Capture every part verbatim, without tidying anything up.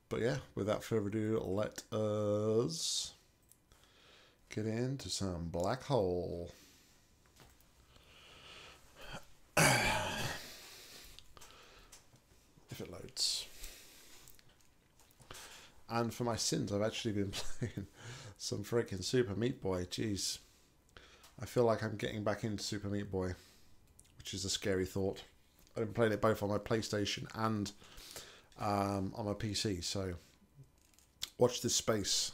but yeah, without further ado, let us get into some Black Hole. If it loads. And for my sins, I've actually been playing some freaking Super Meat Boy. Jeez. I feel like I'm getting back into Super Meat Boy, which is a scary thought. I've been playing it both on my PlayStation and um, on my P C, so watch this space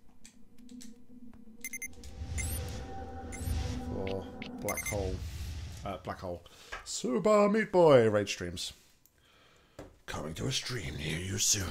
for Black Hole. Uh, Black Hole. Super Meat Boy raid streams. Coming to a stream near you soon.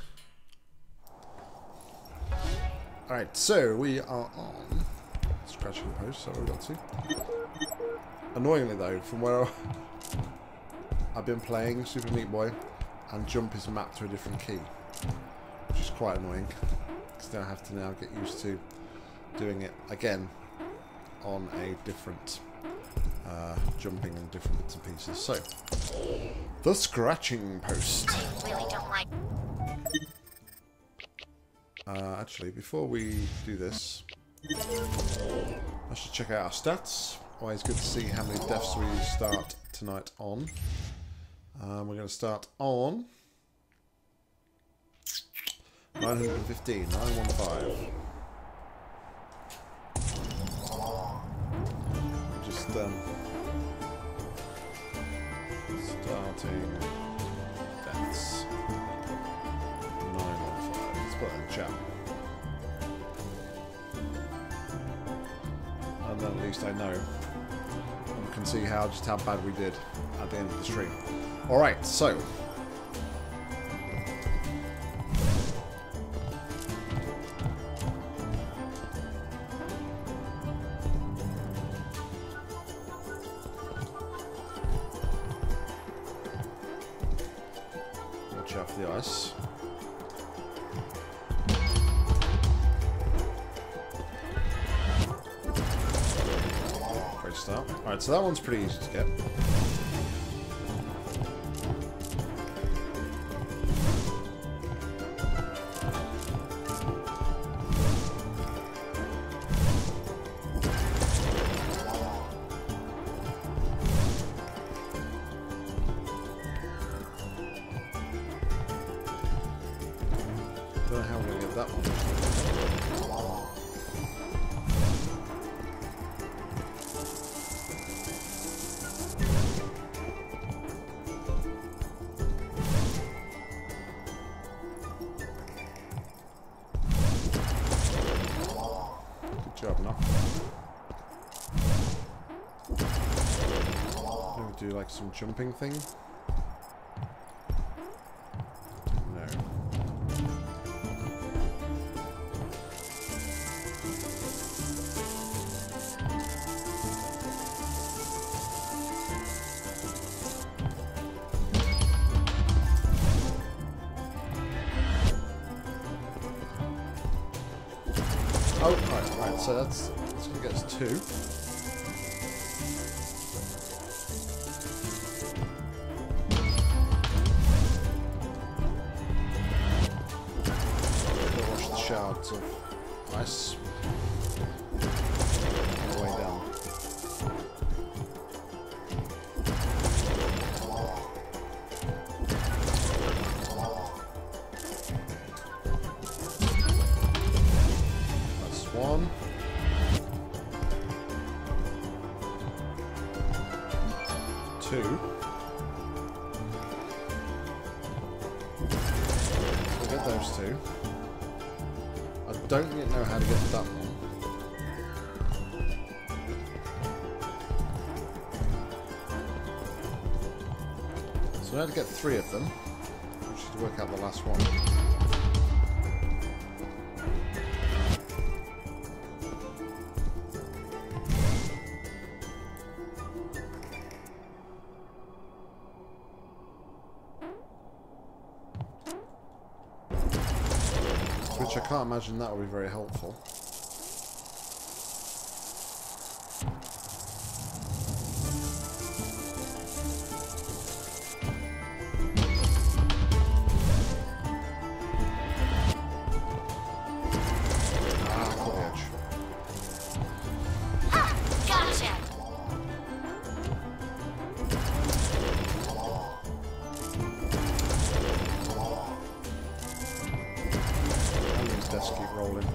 Alright, so we are on scratching post, so we got to. Annoyingly though, from where I've been playing Super Meat Boy, and jump is mapped to a different key, which is quite annoying, because I have to now get used to doing it again on a different uh, jumping in different bits and pieces. So, the scratching post. I really don't like. Uh, actually, before we do this, I should check out our stats. Always good to see how many deaths we start tonight on. Um, we're going to start on nine hundred fifteen, nine one five. Just um, starting deaths. nine one five. Let's put that in chat. And then at least I know. And can see how just how bad we did at the end of the stream. Alright, so watch out for the ice. Great start. Alright, so that one's pretty easy to get. Don't know how we're going to get that one. Good job, Nock. Maybe do like some jumping thing. Oh, right, right, so that's, that's going to get us two. We'll wash the shards of ice all the way down. One. Two. We'll get those two. I don't yet know how to get that one. So we had to get three of them, which is to work out the last one. Which I can't imagine that will be very helpful. rolling.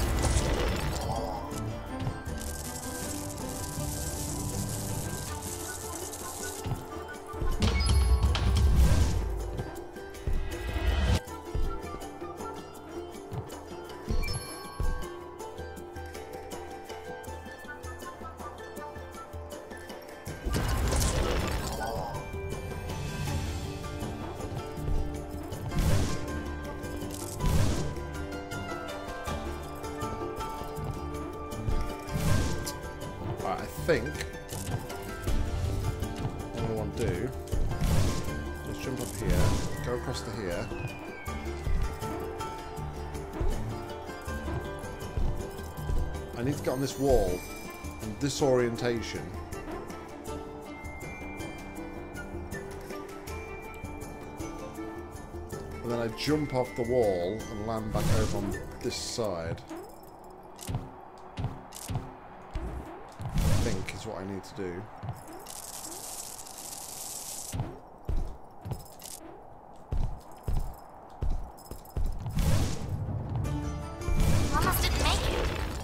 I think what I want to do is jump up here, go across to here. I need to get on this wall in this orientation. And then I jump off the wall and land back over on this side. Is what I need to do. Almost didn't make it.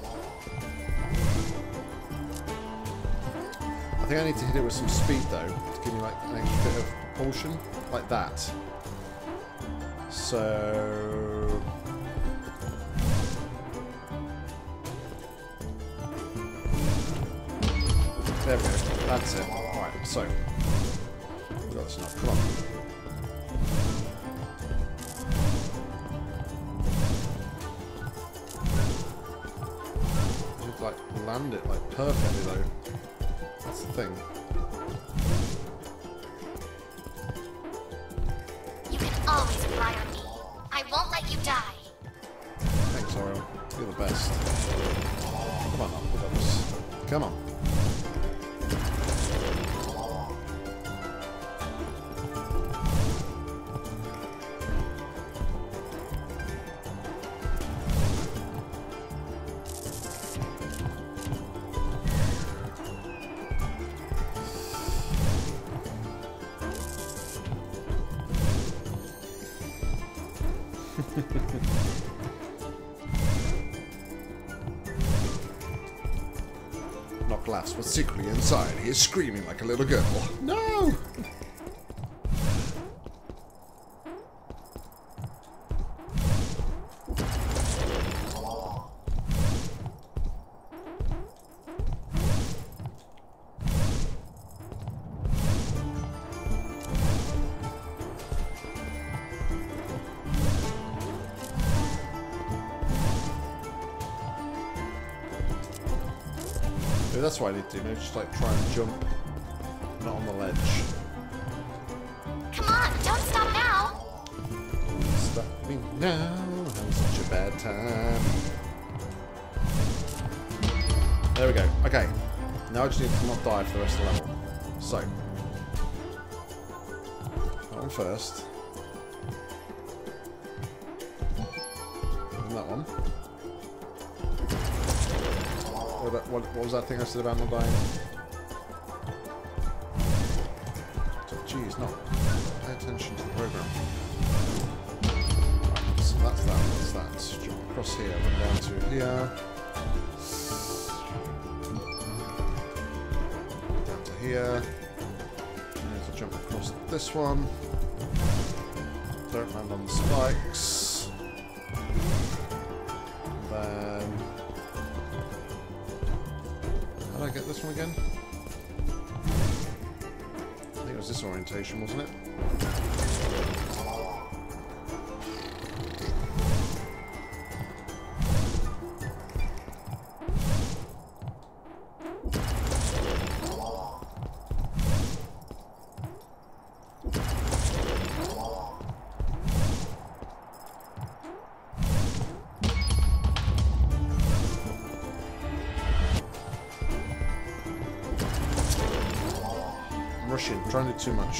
I think I need to hit it with some speed though, to give me like an extra bit of propulsion, like that. So. There we go. That's it. Alright, so. We've got this enough. Come on. I need to like land it like perfectly though. That's the thing. You can always rely on me. I won't let you die. Thanks, Auriel. You're the best. Come on, Nock. We got this. Come on. Nock laughs, but secretly inside he is screaming like a little girl. No! Maybe that's what I need to do, maybe just like try and jump, not on the ledge. Come on, don't stop now! Stop me now, having such a bad time. There we go, okay. Now I just need to not die for the rest of the level. So. That one first. And that one. What, what, what was that thing I said about not dying? So, geez, no. Pay attention to the program. Right, so that's that, that's that. Jump across here, run down to here. Down to here. I need to jump across this one. Don't land on the spikes. And then... How did I get this one again? I think it was this orientation, wasn't it? Rushing, trying to do too much.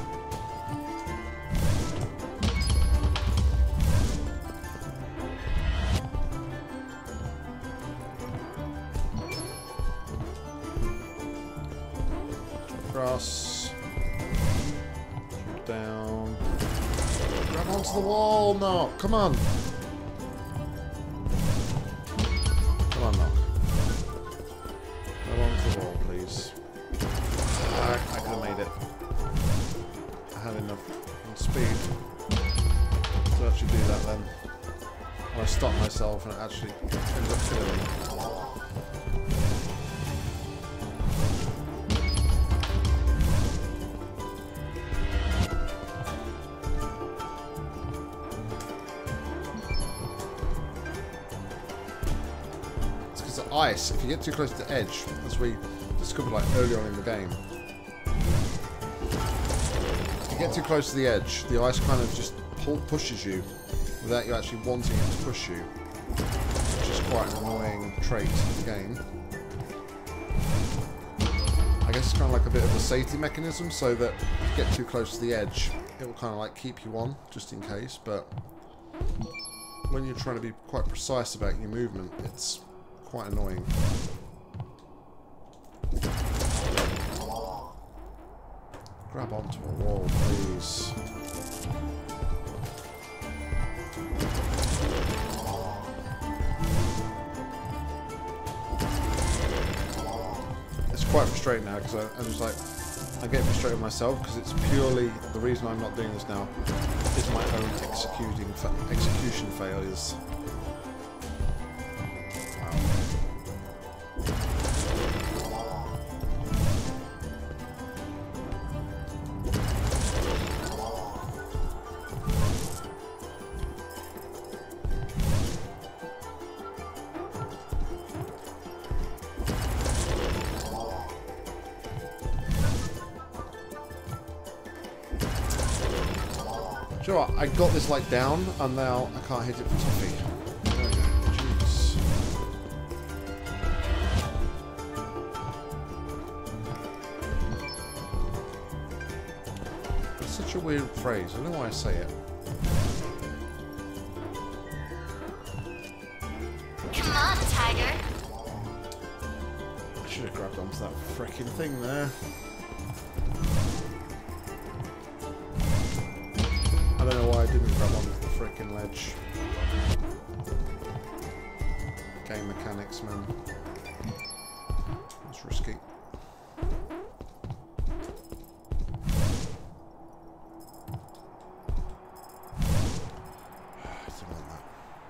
Across. Jump down. Grab onto the wall, no, come on. the wall, please. I, I could have made it. I had enough speed to actually do that then. Or I stopped myself and it actually ended up killing me. It's because of ice. If you get too close to the edge, as we discovered like earlier on in the game, if you get too close to the edge, the ice kind of just pull, pushes you without you actually wanting it to push you, which is quite an annoying trait of the game. I guess it's kind of like a bit of a safety mechanism, so that if you get too close to the edge, it will kind of like keep you on, just in case, but when you're trying to be quite precise about your movement, it's quite annoying. Grab onto a wall, please. It's quite frustrating now because I'm just like, I get frustrated with myself because it's purely the reason I'm not doing this now is my own executing fa execution failures. Do you know what? I got this like down, and now I can't hit it for toffee. Jeez. It's such a weird phrase. I don't know why I say it. Come on, Tiger. I should have grabbed onto that frickin' thing there. I don't know why I didn't grab onto the frickin' ledge. Game mechanics, man. It's risky. I didn't want that.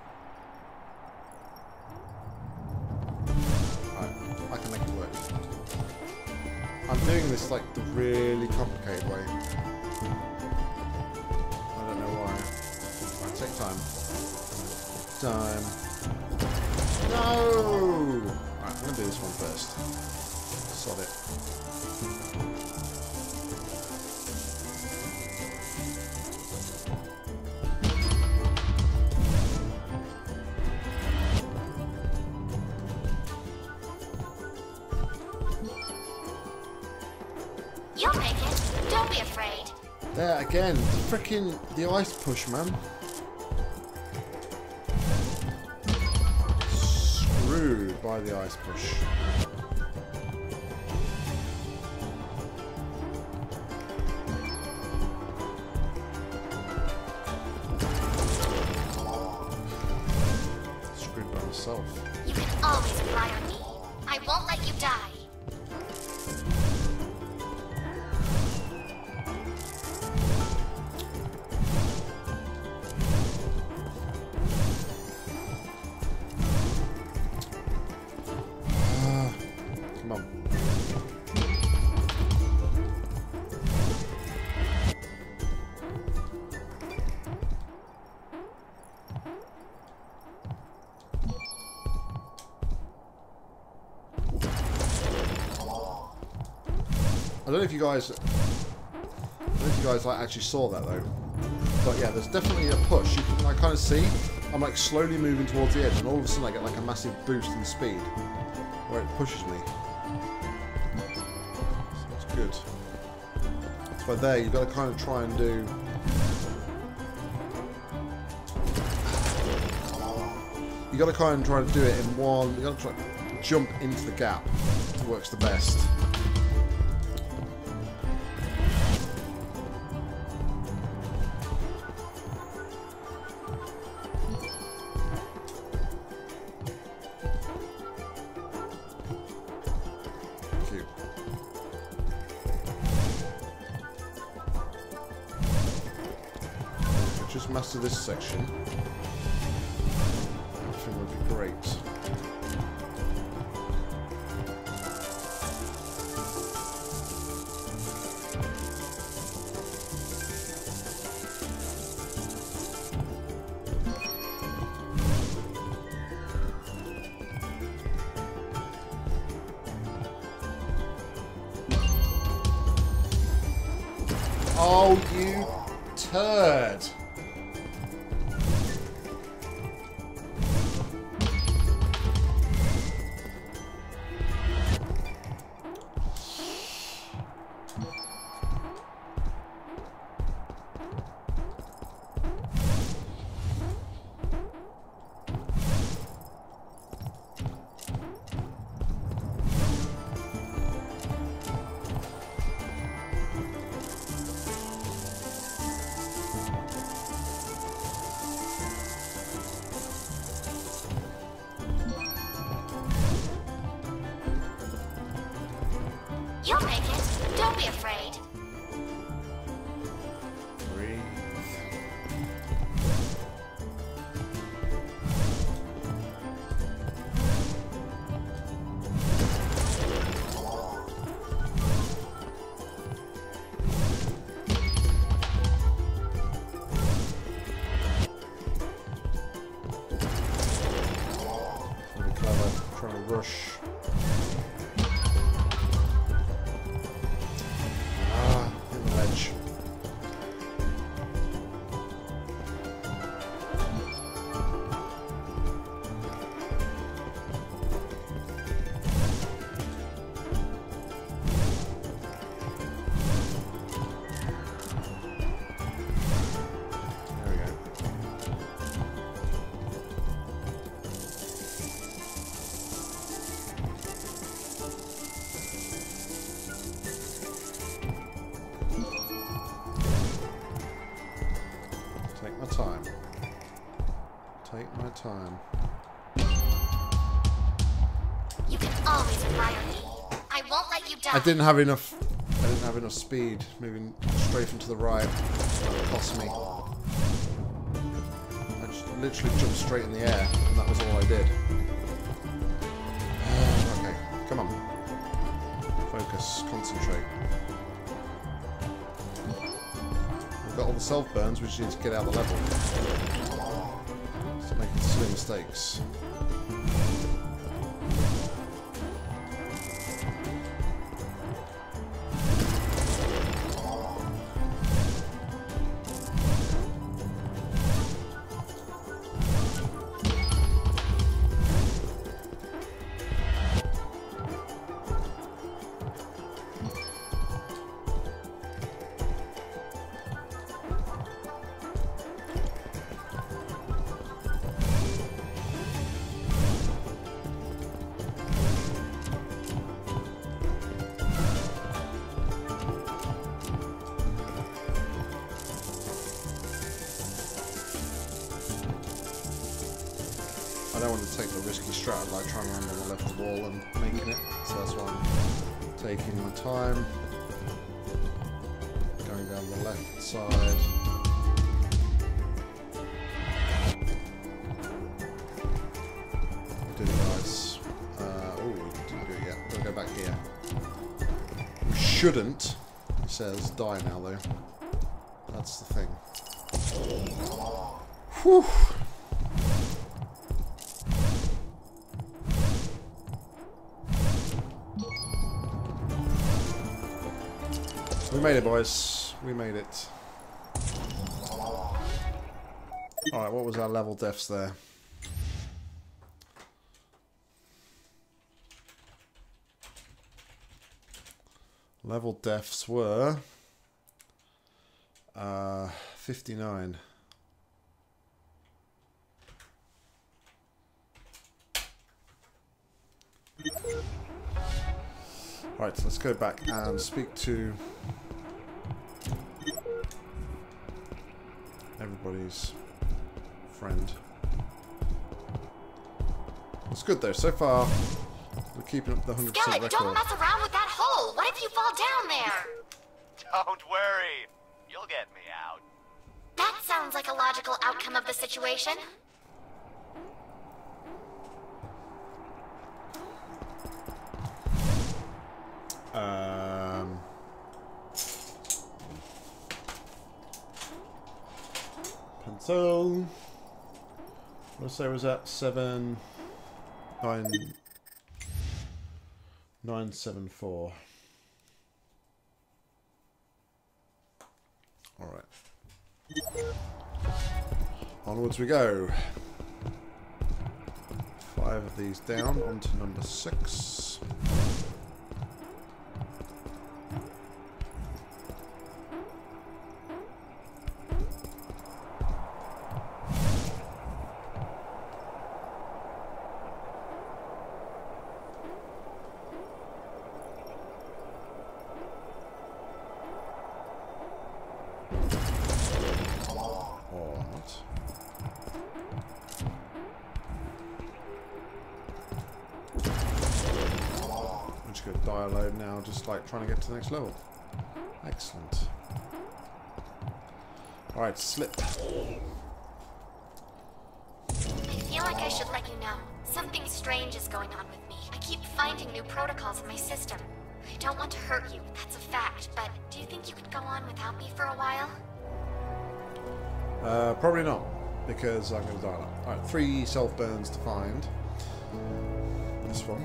Right, I can make it work. I'm doing this like the really complicated way. Take time. Time. No! Alright, I'm gonna do this one first. Sod it. You'll make it. Don't be afraid. There again, the frickin' the ice push, man. Screwed by the ice push. Screwed by myself. You can always rely on me. I won't let you die. I don't know if you guys, I don't know if you guys like actually saw that though, but yeah, there's definitely a push. You can like kind of see, I'm like slowly moving towards the edge, and all of a sudden I get like a massive boost in speed, where it pushes me. So that's good. That's why there you've got to kind of try and do. You got to kind of try to do it in one. You got to try to jump into the gap. It works the best. to this section, everything would be great. Oh, you turd! You'll make it. Don't be afraid. Breathe. Really clever, trying to rush. Time. Take my time. You can always rely on me. I won't let you die. I didn't have enough. I didn't have enough speed moving straight into the right. That cost me. I just literally jumped straight in the air, and that was all I did. Okay, come on. Focus. Concentrate. We've got all the self burns, we just need to get out of the level. Stop making silly mistakes. I don't want to take the risky strat of like trying to land on the left wall and making it, so that's why I'm taking my time. Going down the left side. We did it, guys. Uh, oh, we didn't do it yet. We'll go back here. We shouldn't, it says, die now though. That's the thing. Whew. We made it, boys. We made it. Alright, what was our level deaths there? Level deaths were uh, fifty-nine. Right, so let's go back and speak to everybody's friend. It's good though, so far we're keeping up the one hundred percent Skillet, record. don't mess around with that hole! What if you fall down there? Don't worry, you'll get me out. That's Sounds like a logical outcome of the situation. Um... Pencil... What did I say was that? Seven... Nine... Nine, seven, four. Alright. Onwards we go. Five of these down, onto number six. Dialogue now, just like trying to get to the next level. Excellent. Alright, slip. I feel like I should let you know. Something strange is going on with me. I keep finding new protocols in my system. I don't want to hurt you, that's a fact, but do you think you could go on without me for a while? Uh, probably not, because I'm going to dial up. Alright, three self-burns to find. This one.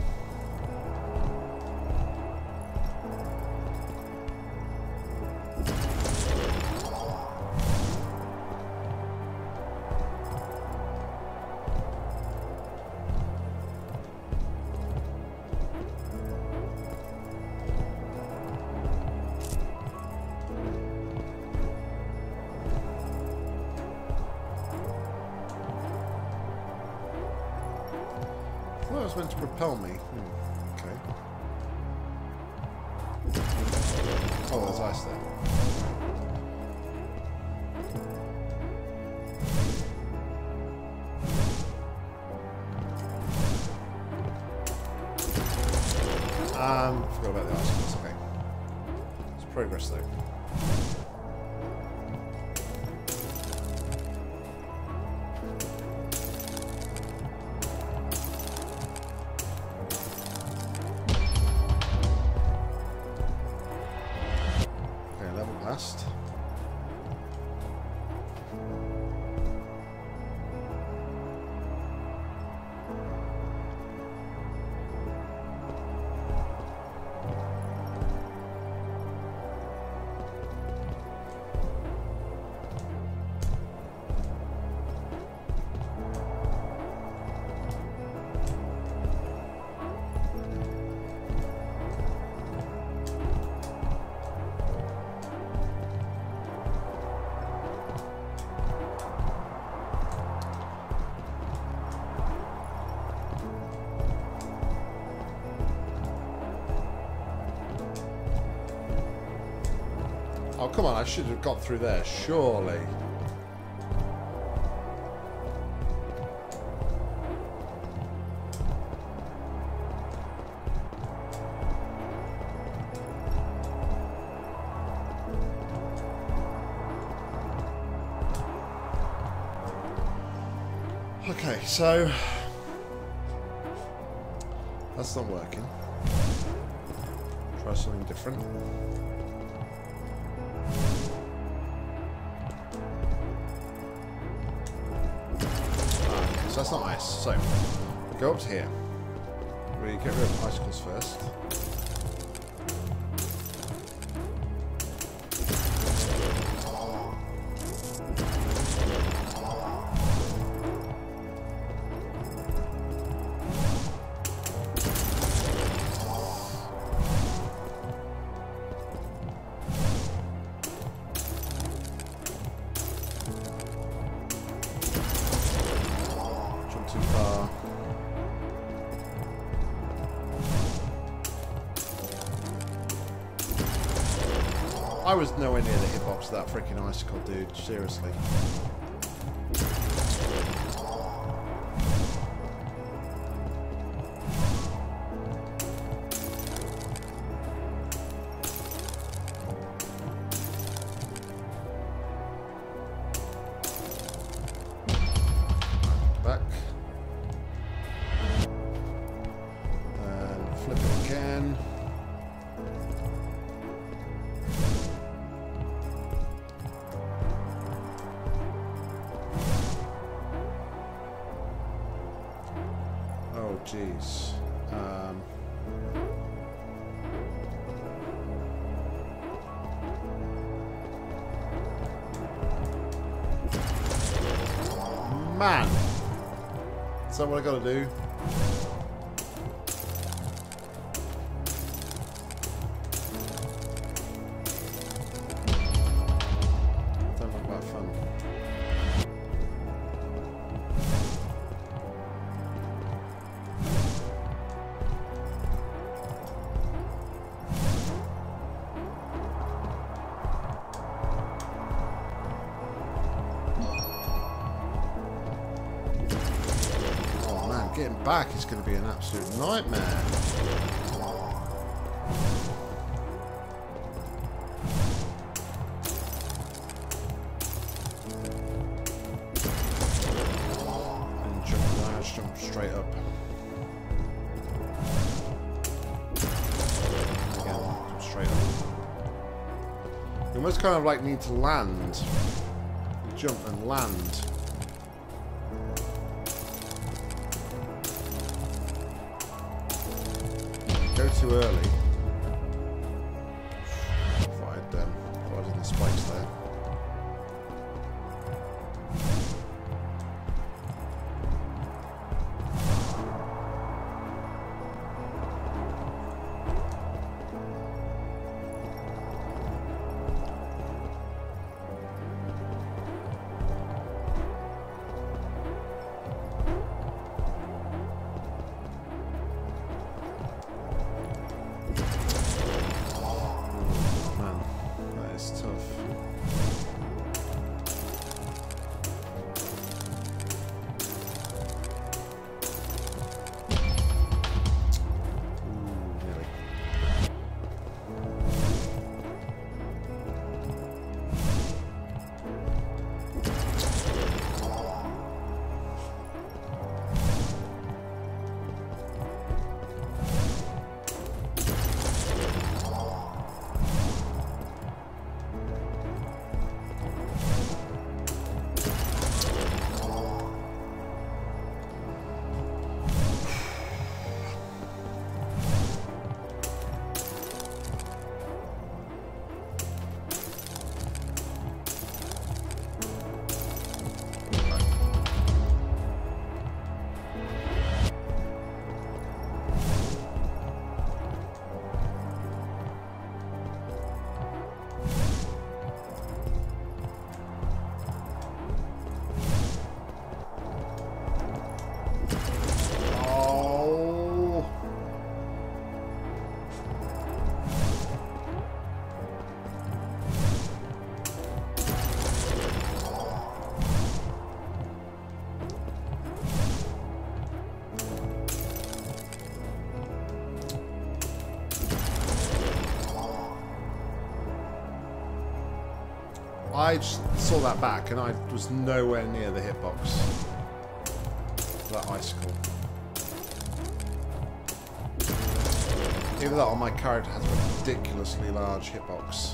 Meant to propel me. Hmm. Okay. Oh, there's ice there. Um, forgot about the ice. That's okay. It's progress though. Oh, come on, I should have got through there, surely. Okay, so that's not working. Try something different. So that's not ice. So we go up to here. We get rid of icicles first. I was nowhere near the hitbox of that freaking icicle, dude. Seriously. again. Oh, jeez. Um... Man! Is that what I gotta do? Don't look that fun. Getting back is going to be an absolute nightmare. And jump down, jump straight up. Again, jump straight up. You almost kind of like need to land. You jump and land. Go too early. If I'd um, if I was in the spikes there. I just saw that back and I was nowhere near the hitbox. That icicle. Even though my character has a ridiculously large hitbox.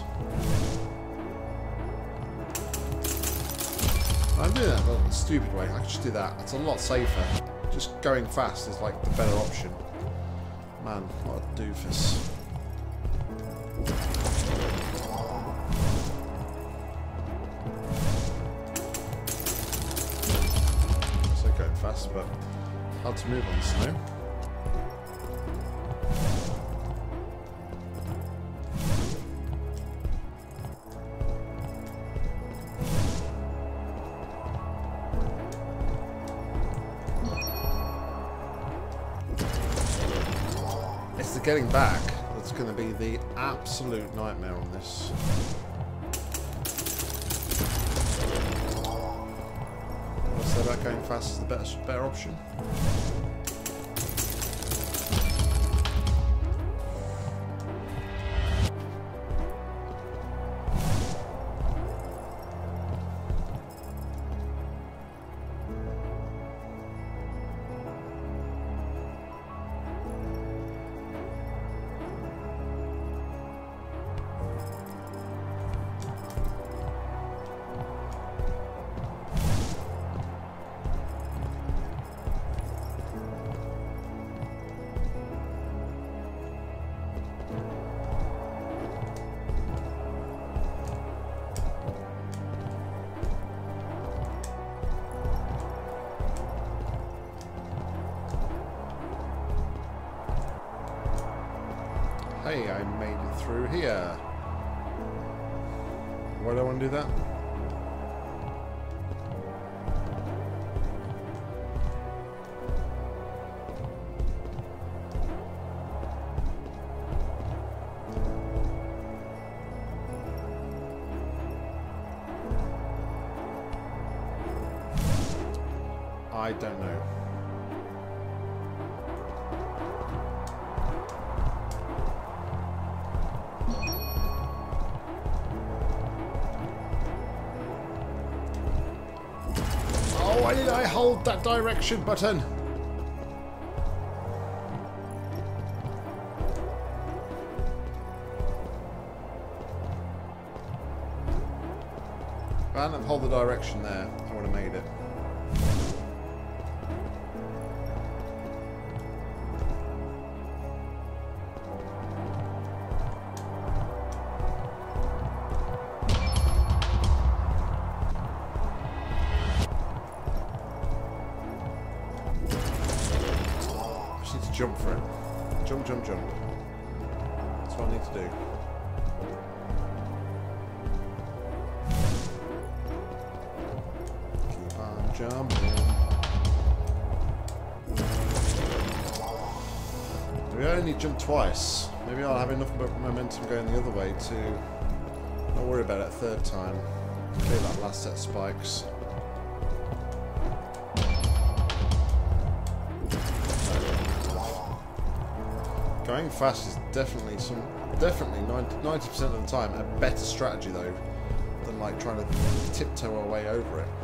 I'm doing that the stupid way. I could just do that. It's a lot safer. Just going fast is like the better option. Man, what a doofus. Fast, but hard to move on the snow. It's the getting back that's going to be the absolute nightmare on this. So that going fast is the better, better option. Hey, I made it through here. Why do I want to do that? I don't know. Oh, why did I hold that direction button? If I hadn't held the direction there, I would have made it. Jump for it. Jump, jump, jump. That's what I need to do. Keep on jumping. We only jumped twice. Maybe I'll have enough momentum going the other way to not worry about it a third time. Clear that last set of spikes. Going fast is definitely some, definitely ninety percent of the time a better strategy though than like trying to tiptoe our way over it.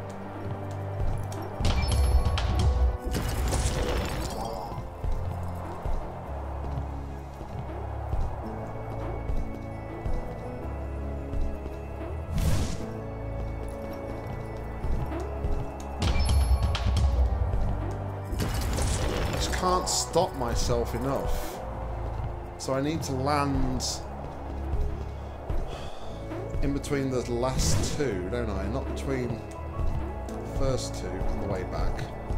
I just can't stop myself enough. So I need to land in between the last two, don't I? Not between the first two on the way back.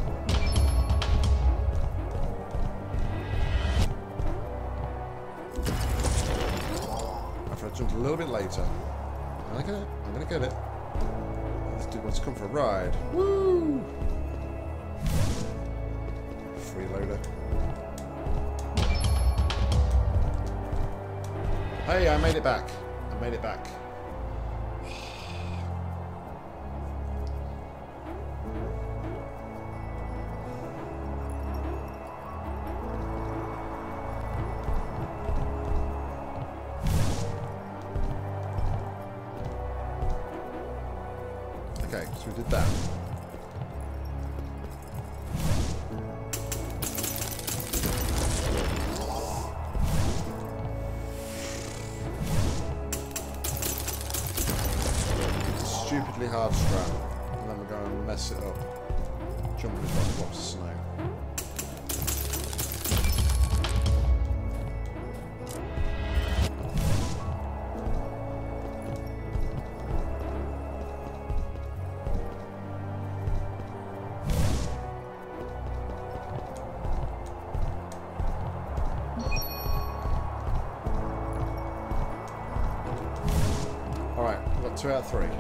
After I jumped a little bit later. I'm gonna get it. I'm gonna get it. This dude wants to come for a ride. Woo! Freeloader. Hey, I made it back. I made it back. Okay, so we did that. Stupidly hard strap, and then we're going to mess it up, jumping across blocks of snow. Alright, we've got two out of three.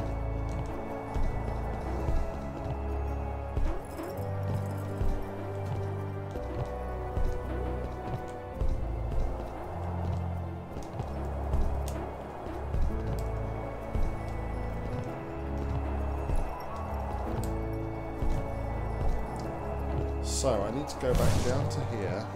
So I need to go back down to here.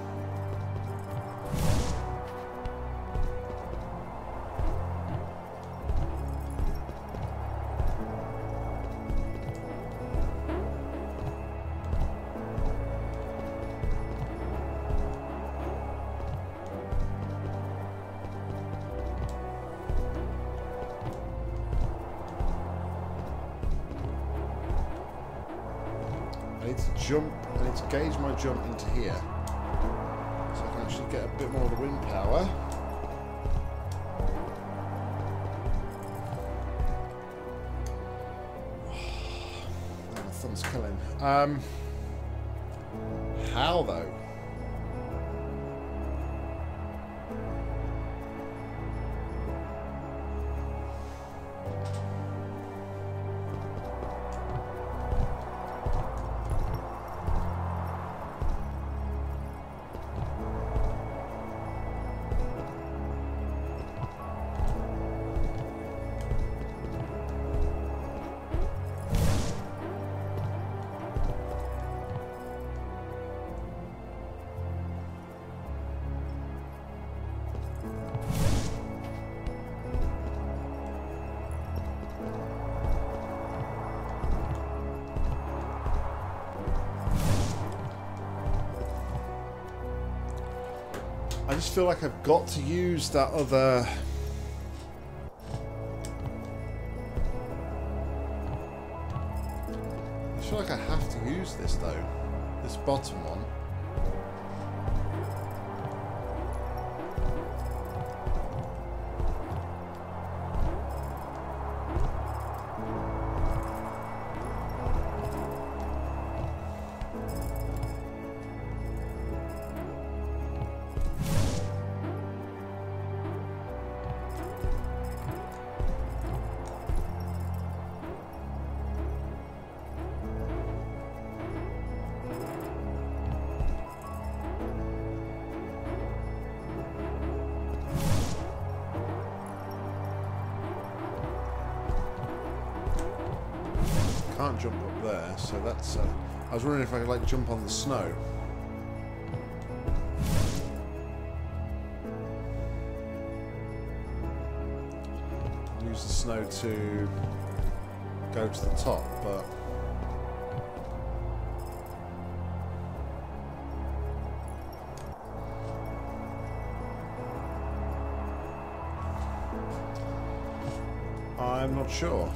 I need to jump, I need to gauge my jump into here. So I can actually get a bit more of the wind power. Oh, my thumb's killing. Um, how though? I just feel like I've got to use that other... I feel like I have to use this though. This bottom one. Can't jump up there, so that's... Uh, I was wondering if I could, like, jump on the snow. Use the snow to go to the top, but... I'm not sure.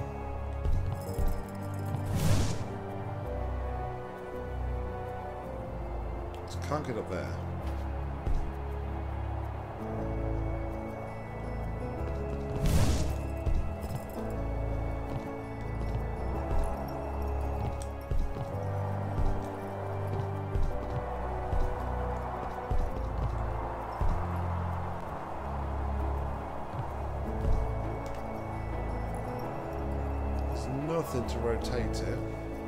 Can't get up there. There's nothing to rotate it.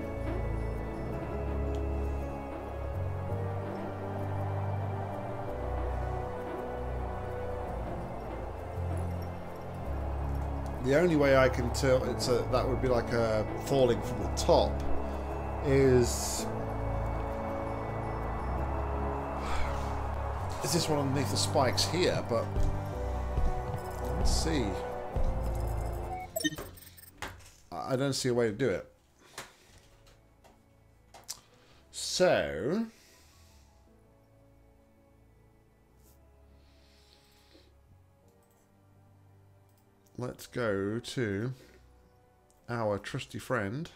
The only way I can tell it's a, that would be like a falling from the top is is this one underneath the spikes here, but let's see. I don't see a way to do it. So let's go to our trusty friend.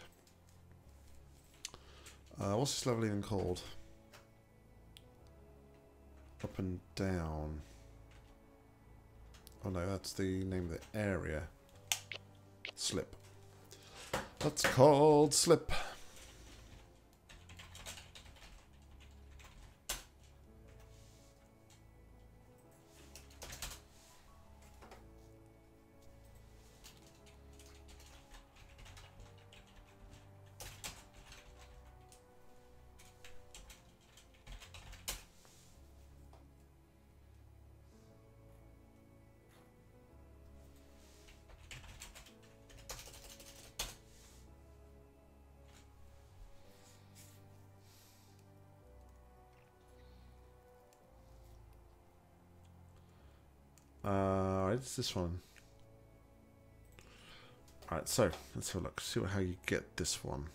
Uh, what's this level even called? Up and down. Oh no, that's the name of the area. Slip. That's called Slip. Uh, it's this one. Alright, so let's have a look. See how you get this one.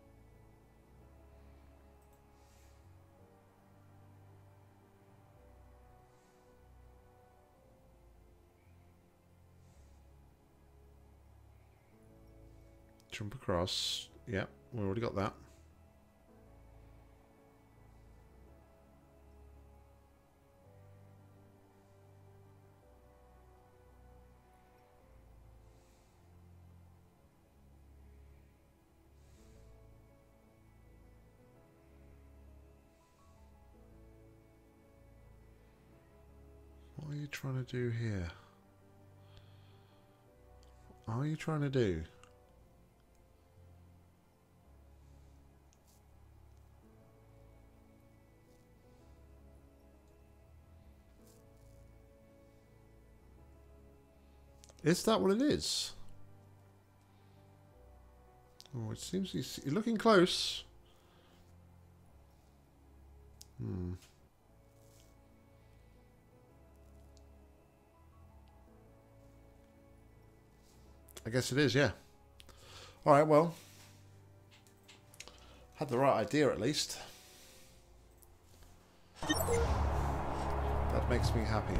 Jump across. Yeah, we already got that. What are you trying to do here? What are you trying to do? Is that what it is? Oh, it seems he's you're looking close. Hmm. I guess it is, yeah. Alright, well. Had the right idea at least. That makes me happy.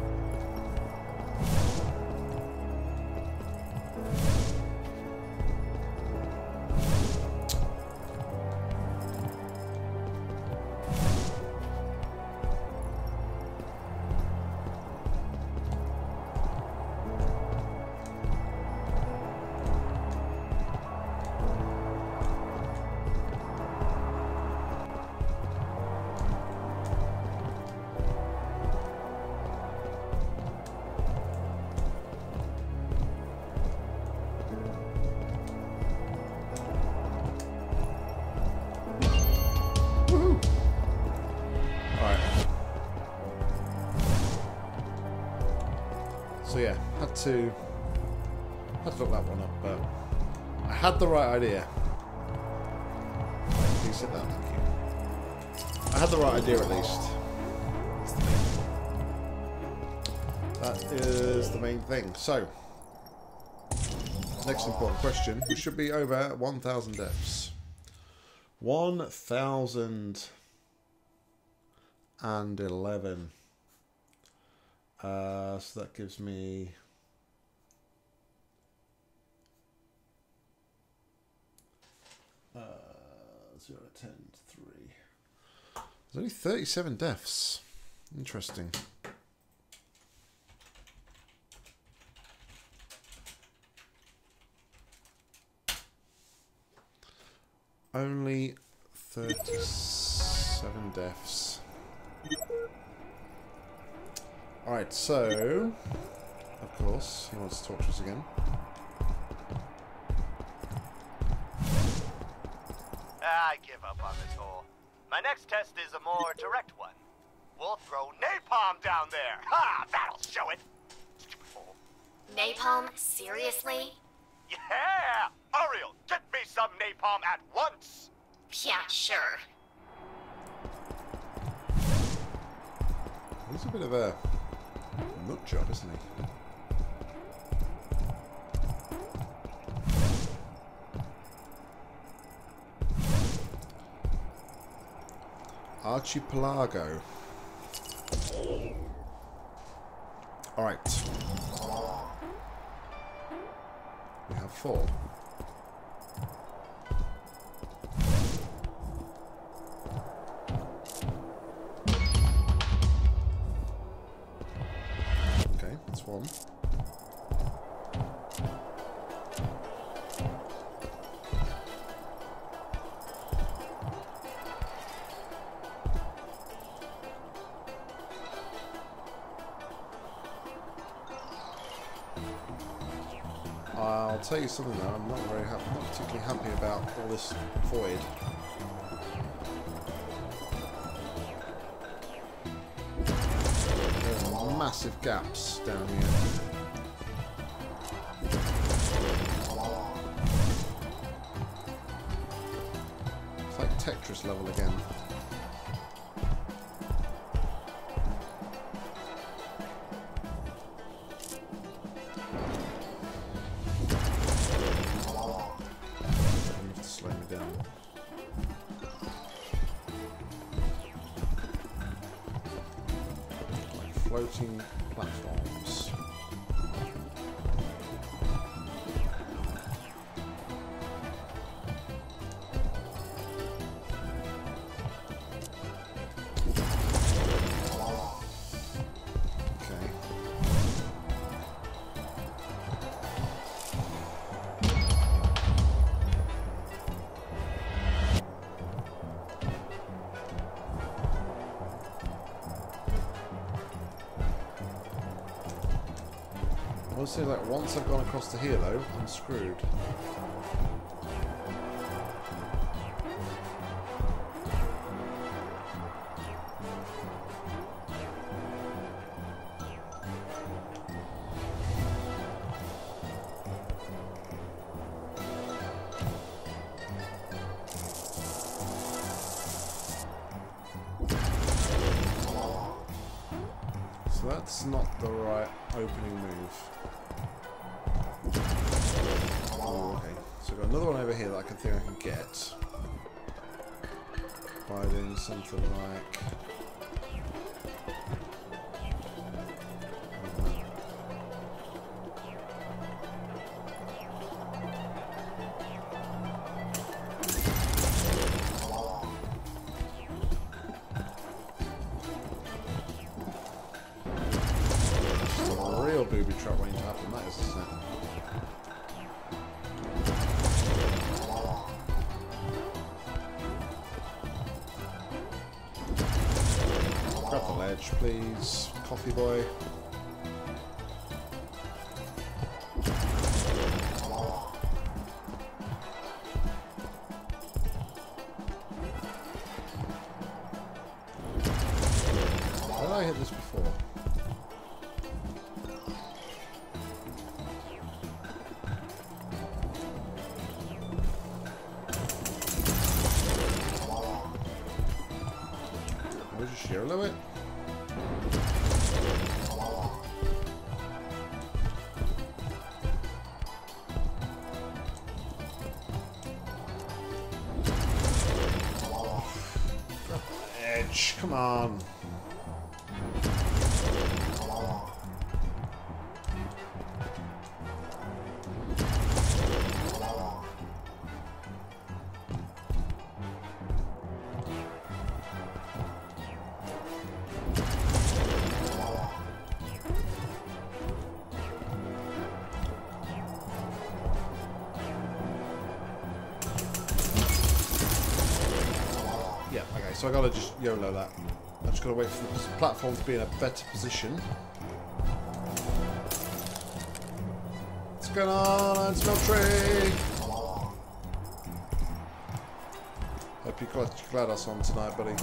So yeah, had to had to look that one up, but I had the right idea. Please sit down, thank you. I had the right idea at least. That is the main thing. So, next important question. We should be over one thousand deaths. one thousand eleven. Uh, so that gives me uh, zero, ten, three. There's only thirty-seven deaths. Interesting. Only thirty-seven deaths. Alright, so, of course, he wants to talk to us again. I give up on this whole. My next test is a more direct one. We'll throw napalm down there. Ha! That'll show it. Stupid fool. Napalm? Seriously? Yeah! Auriel, get me some napalm at once! Yeah, sure. He's a bit of a nut job, isn't he? Archipelago. Alright. We have four. Okay, that's one. I'll tell you something though, I'm not very happy, not particularly happy about all this void. There's massive gaps down here. It's like Tetris level again. Floating platforms. Okay. Honestly, like once I've gone across to here though, I'm screwed. So that's not the right opening move. Oh, okay. So I've got another one over here that I can think I can get by doing something like booby trap waiting to happen, that is, isn't it? Grab the ledge, please. Coffee boy. Where did I hit this before? Where's your shear limit? Edge, come on. Yeah, okay, so I gotta just YOLO that. I just gotta wait for the platform to be in a better position. What's going on, Smeltree? Hope you got your GLaDOS on tonight, buddy.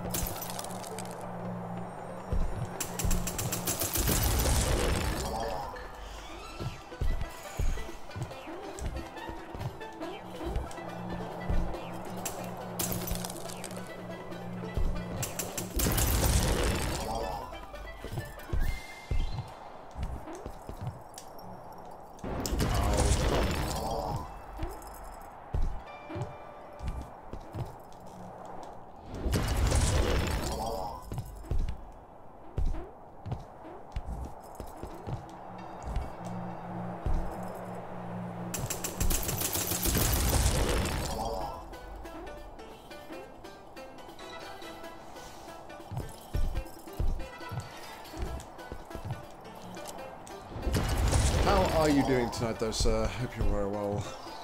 How are you doing tonight, though, sir? Hope you're very well.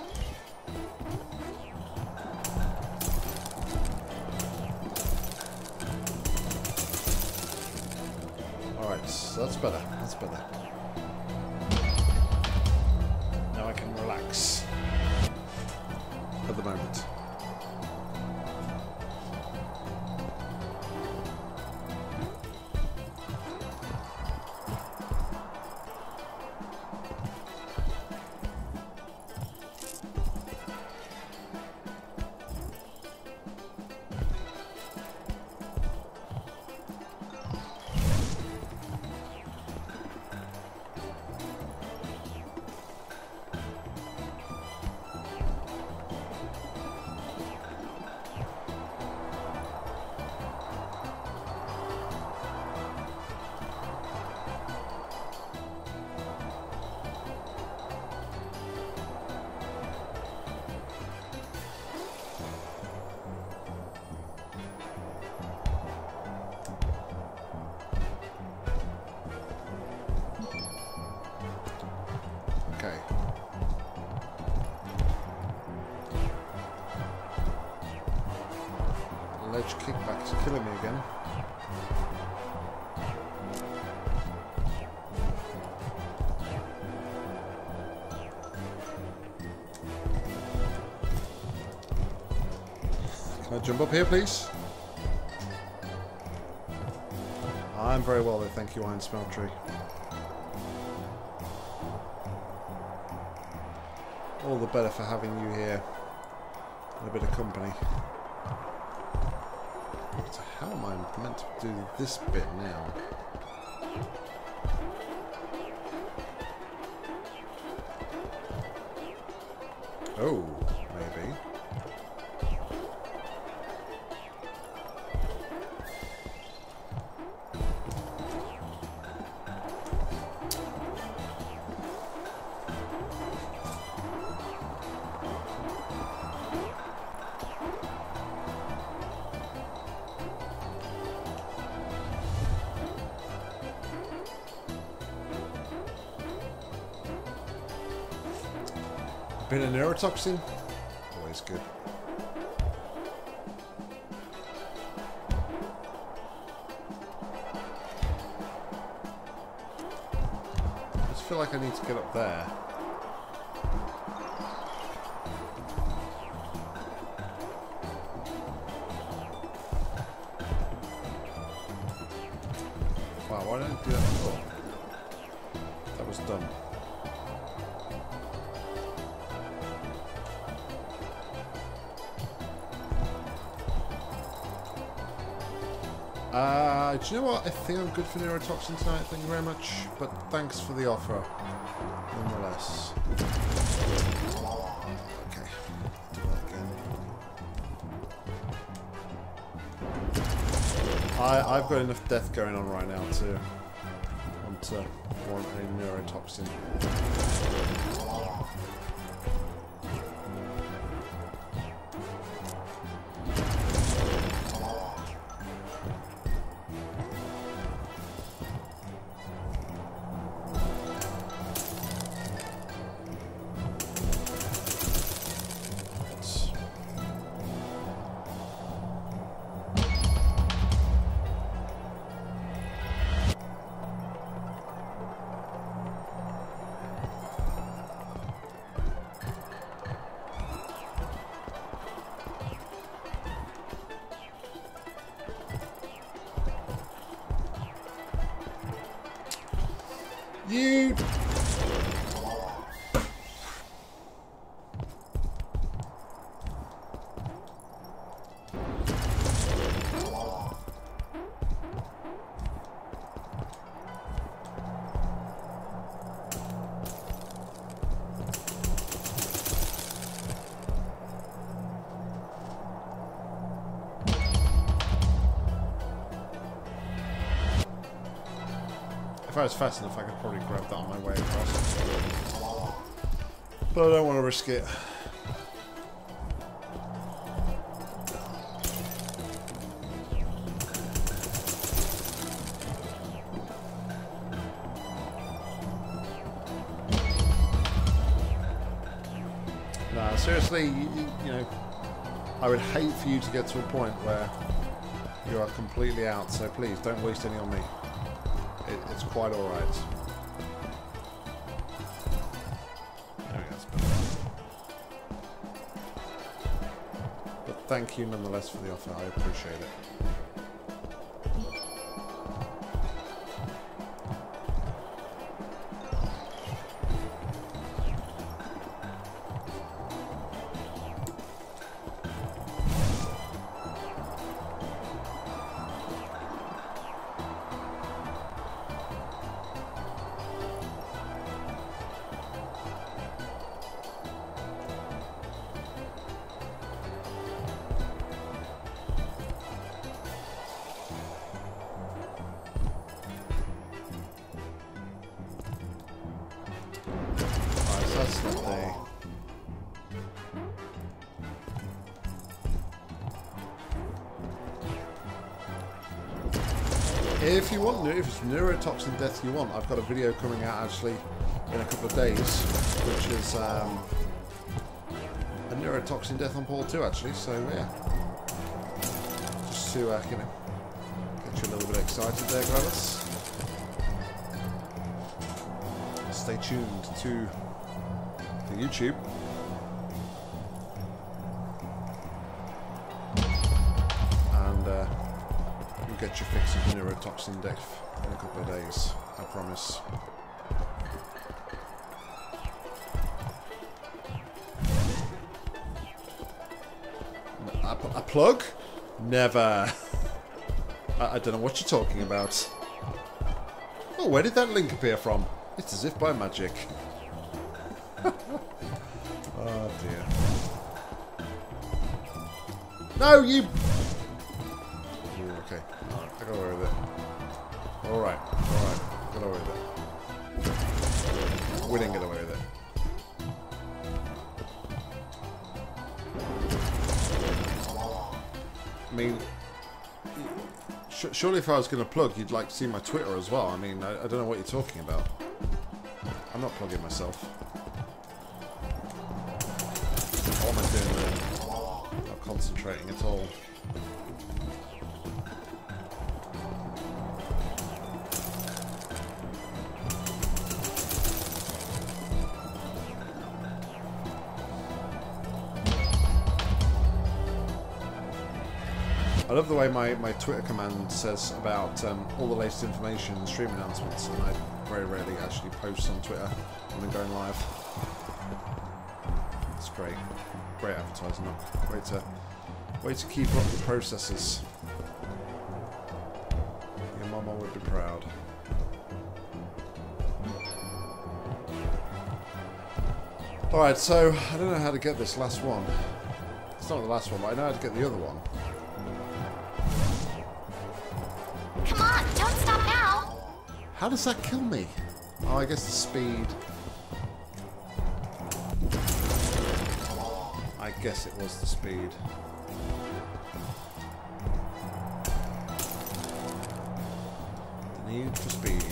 Alright, so that's better. That's better. Now I can relax. At the moment. Okay. Ledge kickback's killing me again. Can I jump up here, please? I'm very well, though. Thank you, Iron Smeltree. All the better for having you here. And a bit of company. So how am I meant to do this bit now? Oh, maybe. Been a neurotoxin? Always good. I just feel like I need to get up there. Wow, why didn't I do that before? That was dumb. Uh, do you know what? I think I'm good for neurotoxin tonight, thank you very much. But thanks for the offer, nonetheless. Okay, do that again. I, I've got enough death going on right now to want to want a neurotoxin. You... If I was fast enough, I could probably grab that on my way across. But I don't want to risk it. Nah, seriously, you, you know, I would hate for you to get to a point where you are completely out, so please don't waste any on me. It, it's quite alright. There we go, that's better. But thank you nonetheless for the offer, I appreciate it. If you want, if it's neurotoxin death you want, I've got a video coming out actually in a couple of days, which is um, a neurotoxin death on Paul two actually. So yeah, just to uh, you know, get you a little bit excited there, Gravis. Stay tuned to the YouTube. And uh, you'll get your fix of neurotoxin death in a couple of days, I promise. A, a plug? Never. I, I don't know what you're talking about. Oh, where did that link appear from? It's as if by magic. Oh dear. No, you... Ooh, okay. Alright, I got away with it. Alright, alright. Got away with it. We didn't get away with it. I mean... Surely if I was going to plug, you'd like to see my Twitter as well. I mean, I, I don't know what you're talking about. I'm not plugging myself. concentrating at all. I love the way my, my Twitter command says about um, all the latest information and stream announcements, and I very rarely actually post on Twitter when I'm going live. It's great. Great advertising. Way to, way to keep up the processes. Your mama would be proud. Alright, so I don't know how to get this last one. It's not the last one, but I know how to get the other one. Come on, don't stop now! How does that kill me? Oh, I guess the speed. I guess it was the speed. The need for speed.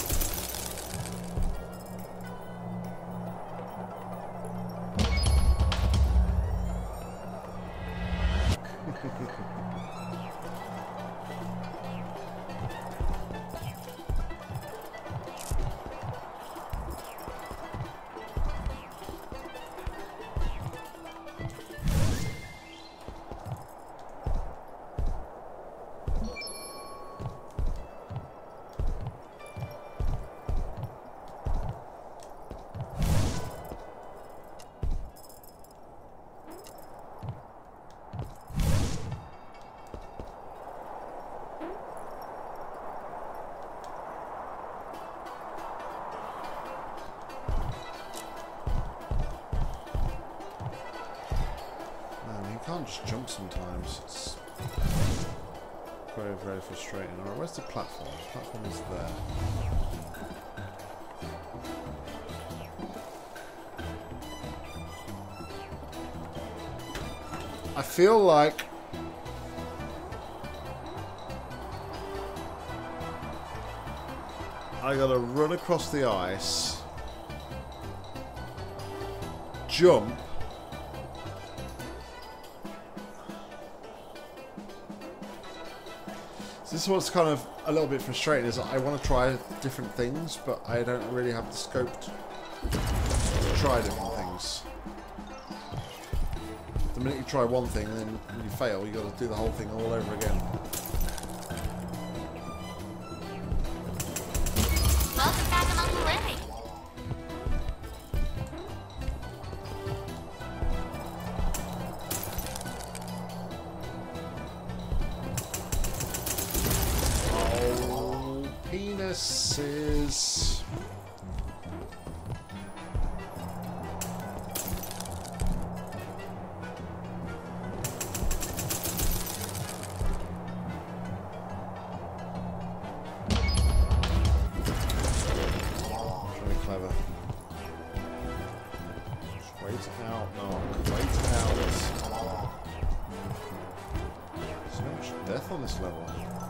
Just jump sometimes. It's very, very frustrating. Alright, where's the platform? The platform is there. I feel like I gotta run across the ice, jump, this is what's kind of a little bit frustrating, is that I want to try different things, but I don't really have the scope to, to try different things. The minute you try one thing and then you fail, you've got to do the whole thing all over again. Welcome back among the living. Penises. Very clever. Just wait out, Nock. Wait out. So much death on this level.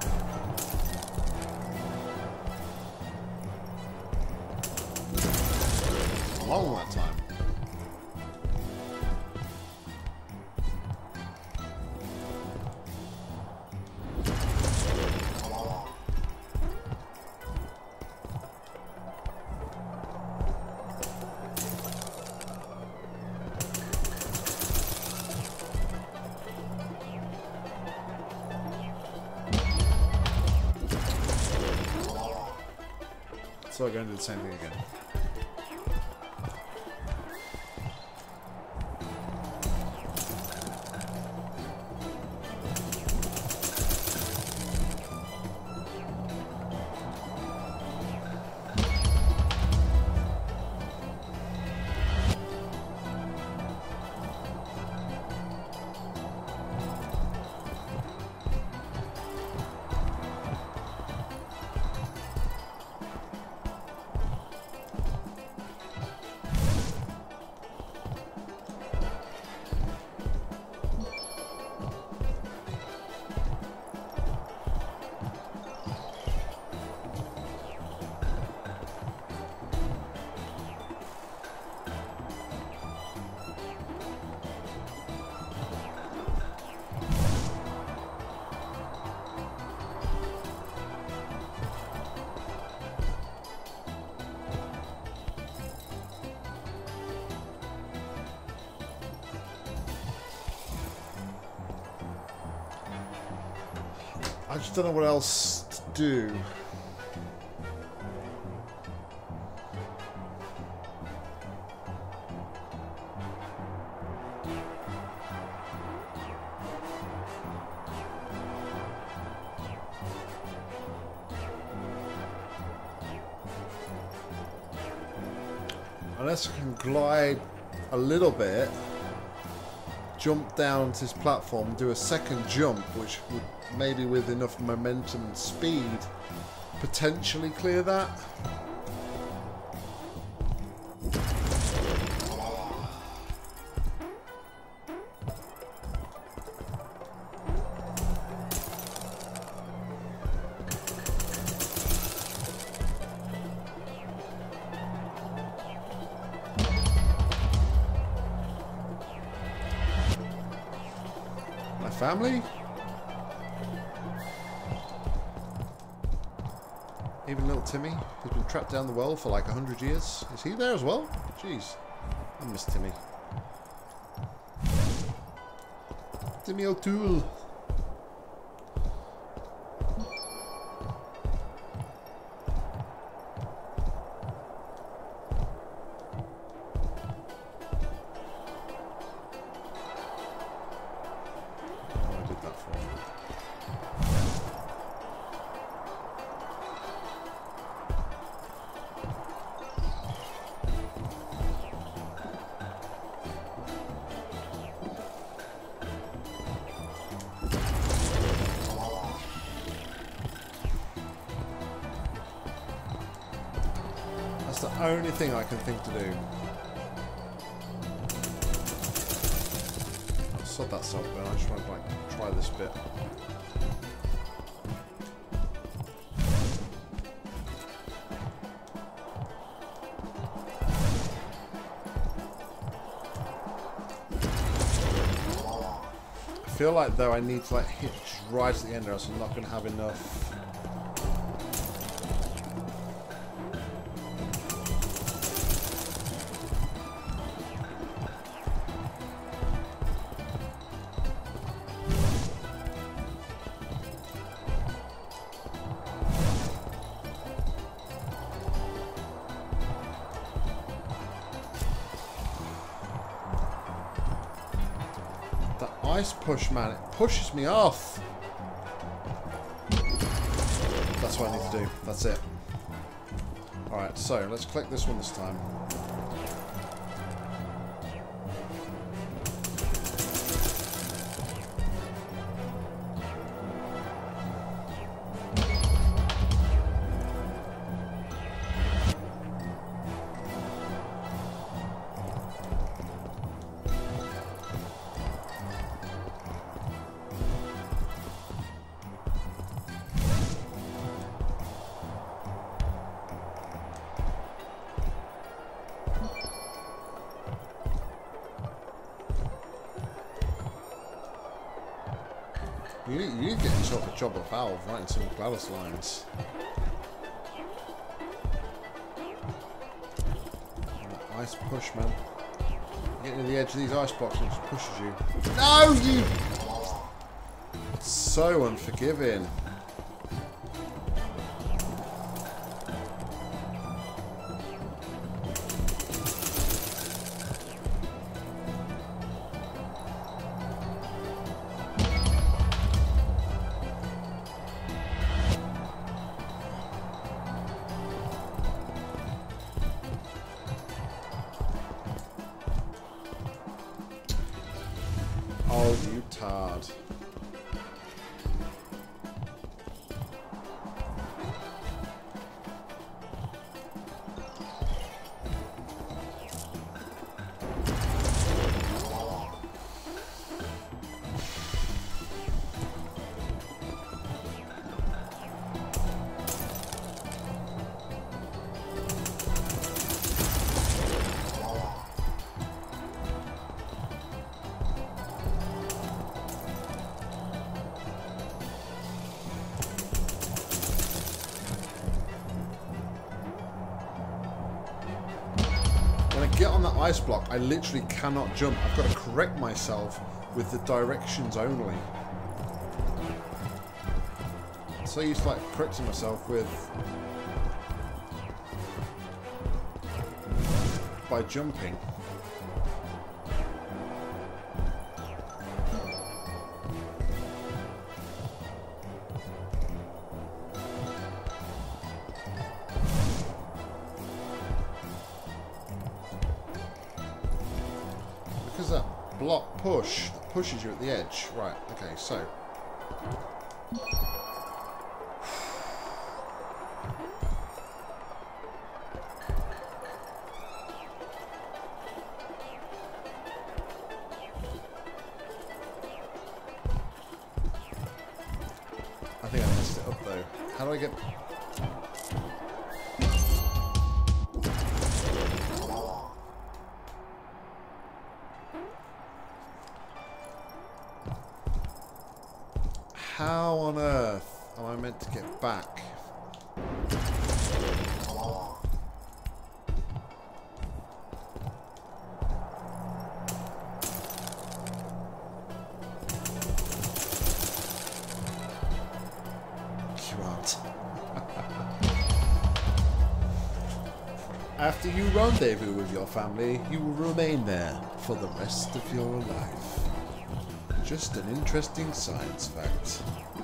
Long that time. So I'm going to do the same thing again. I just don't know what else to do. Unless I can glide a little bit, jump down to this platform, do a second jump, which would maybe with enough momentum and speed potentially clear that. Family? Even little Timmy, who's been trapped down the well for like a hundred years. Is he there as well? Jeez. I miss Timmy. Timmy O'Toole. Only thing I can think to do. I'll sod that salt, but I just want to like try this bit. I feel like though I need to like hit right at the end, or else I'm not going to have enough. Ice push, man. It pushes me off. That's what I need to do. That's it. Alright, so let's click this one this time. You need, you need to get yourself a job of valve right in some GLaDOS lines. That ice push, man. Getting to the edge of these ice blocks and it just pushes you. No, you! It's so unforgiving. Oh, you tard. Get on that ice block, I literally cannot jump. I've got to correct myself with the directions only. so used to like correcting myself with by jumping. Because that block push that pushes you at the edge. Right, okay, so I think I messed it up though. How do I get... How on earth am I meant to get back? After you rendezvous with your family, you will remain there for the rest of your life. Just an interesting science fact.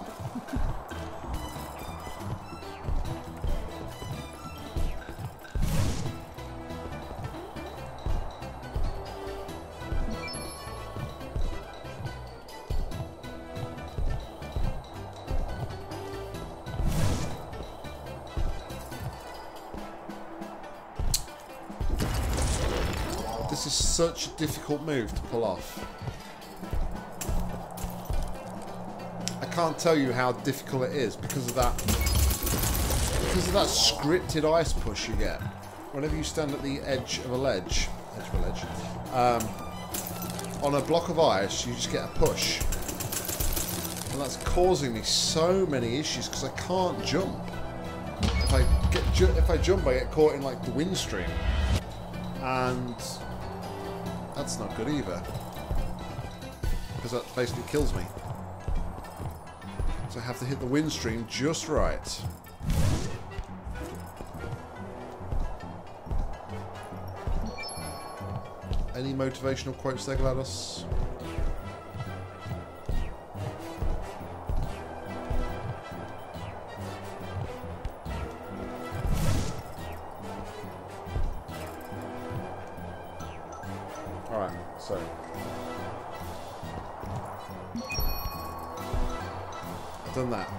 This is such a difficult move to pull off. I can't tell you how difficult it is because of that because of that scripted ice push you get. Whenever you stand at the edge of a ledge, edge of a ledge, um, on a block of ice, you just get a push, and that's causing me so many issues because I can't jump. If I get ju if I jump, I get caught in like the wind stream, and that's not good either, because that basically kills me. So I have to hit the wind stream just right. Any motivational quotes there, GLaDOS? Alright, so I've done that.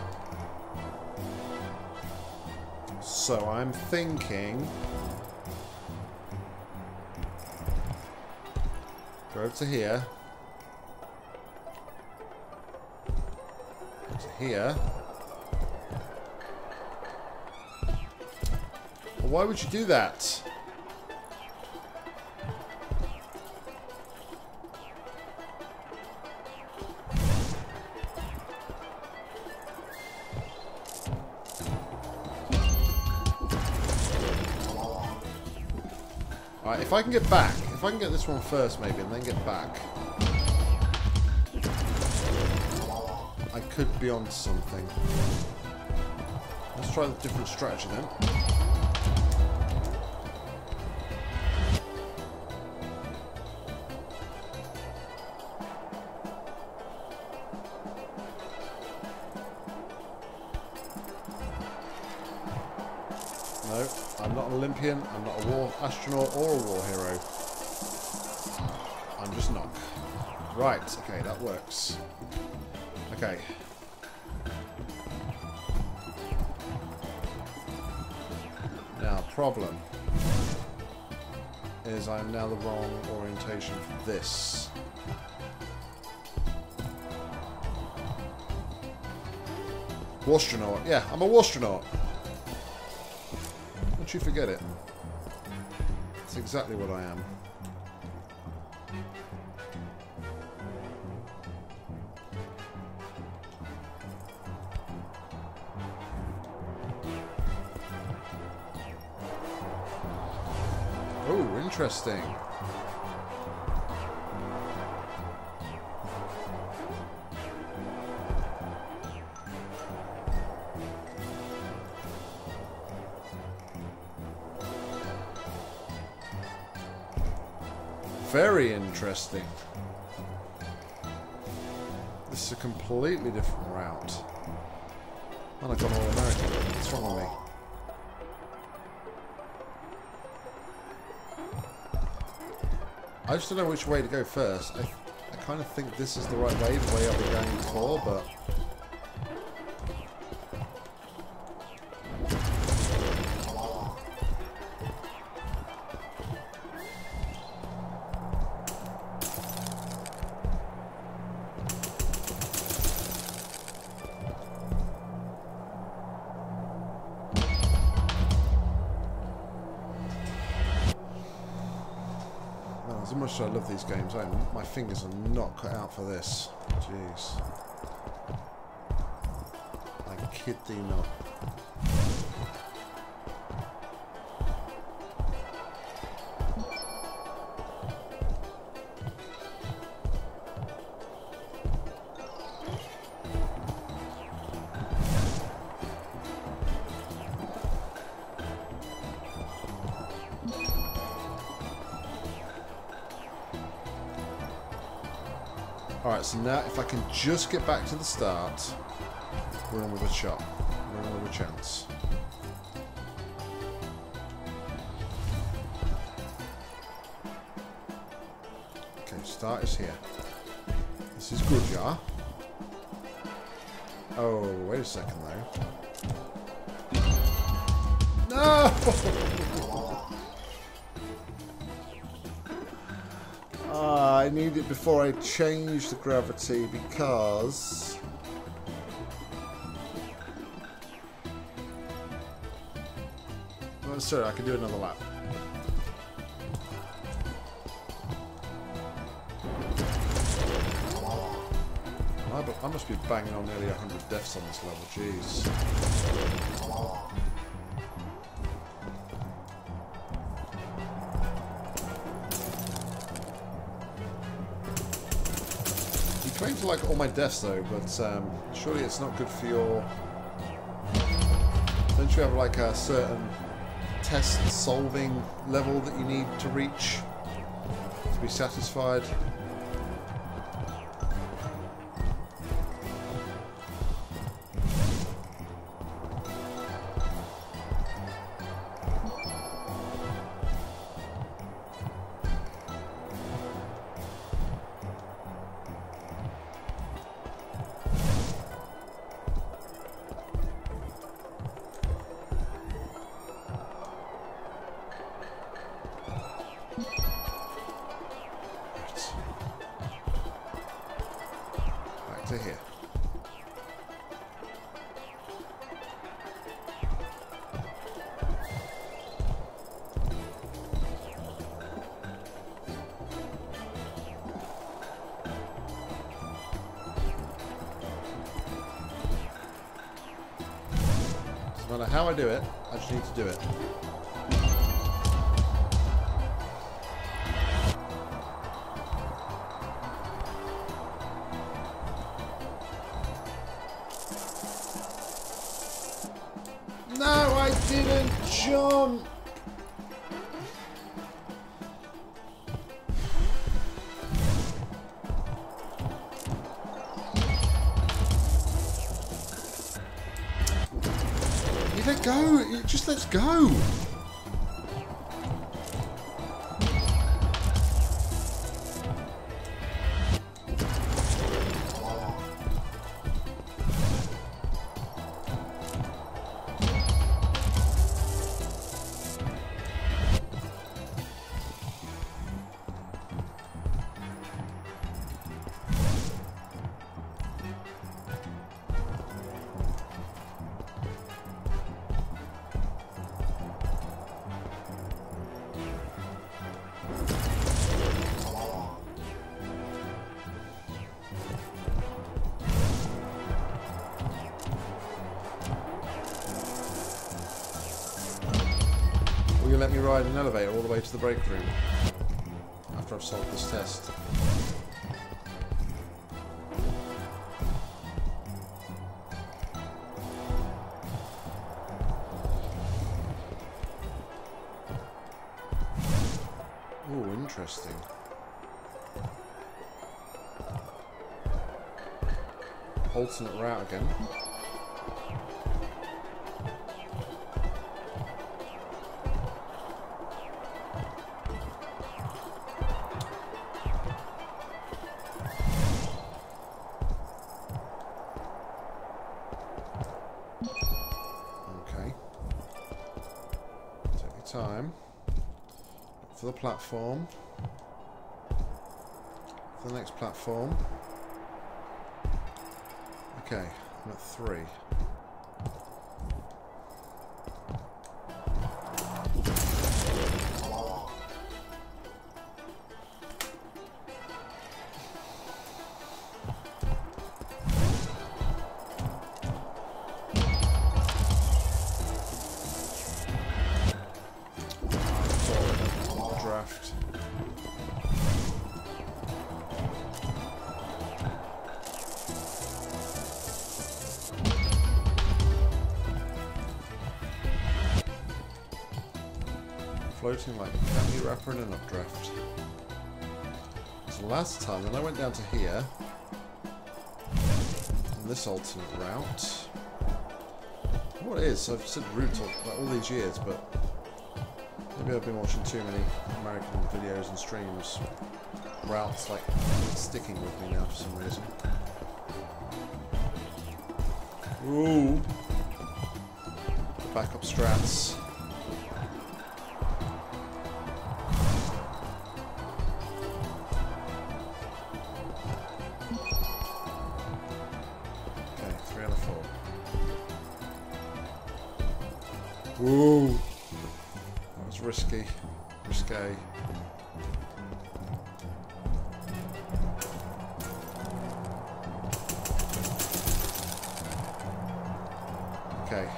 So I'm thinking go over to here. Go to here. Well, why would you do that? Alright, if I can get back, if I can get this one first maybe and then get back, I could be onto something. Let's try a different strategy then. No, I'm not an Olympian, I'm not a war astronaut or a war hero. I'm just Nock. Right, okay, that works. Okay. Now, problem is I'm now the wrong orientation for this. Wastronaut. Yeah, I'm a wastronaut. Don't you forget it. That's exactly what I am. Oh, interesting. Very interesting. This is a completely different route. And I've gone all American. What's wrong with me? I just don't know which way to go first. I, I kind of think this is the right way, the way I've been going before, but... As much as I love these games, I, my fingers are not cut out for this. Jeez. I kid thee not. Alright, so now if I can just get back to the start, we're in with a shot. We're in with a chance. Okay, start is here. This is good, yeah? Oh, wait a second though. No! Uh, I need it before I change the gravity because... Oh, sorry, I can do another lap. I, I must be banging on nearly one hundred deaths on this level, jeez. Claim to like all my deaths though, but um, surely it's not good for your... Don't you have like a certain test solving level that you need to reach to be satisfied? To here. No matter how I do it, I just need to do it. No, I didn't jump! You let go! It just lets go! Will you let me ride an elevator all the way to the break room after I've solved this test? Ooh, interesting. alternate route again. Time for the platform, for the next platform. Okay, I'm at three. Floating like a candy wrapper in an updraft. So last time, when I went down to here, on this alternate route, what it is, I've said route all, like, all these years, but maybe I've been watching too many American videos and streams. Routes like sticking with me now for some reason. Ooh, backup strats. Whoa! That was risky. Risque. Okay.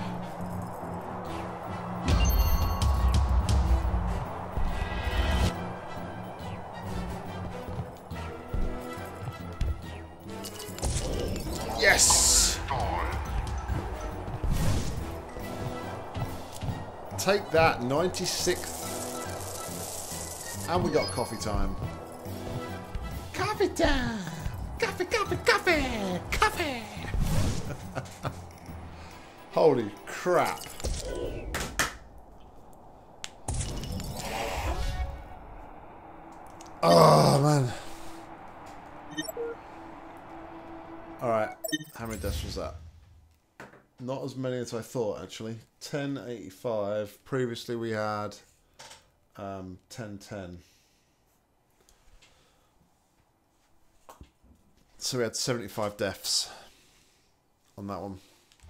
Yes! Take that, ninety-sixth. And we got coffee time. Coffee time! Coffee, coffee, coffee! Coffee! Holy crap. Oh, man. Alright, how many deaths was that? Not as many as I thought, actually. ten eighty-five. Previously we had um, ten ten. So we had seventy-five deaths on that one.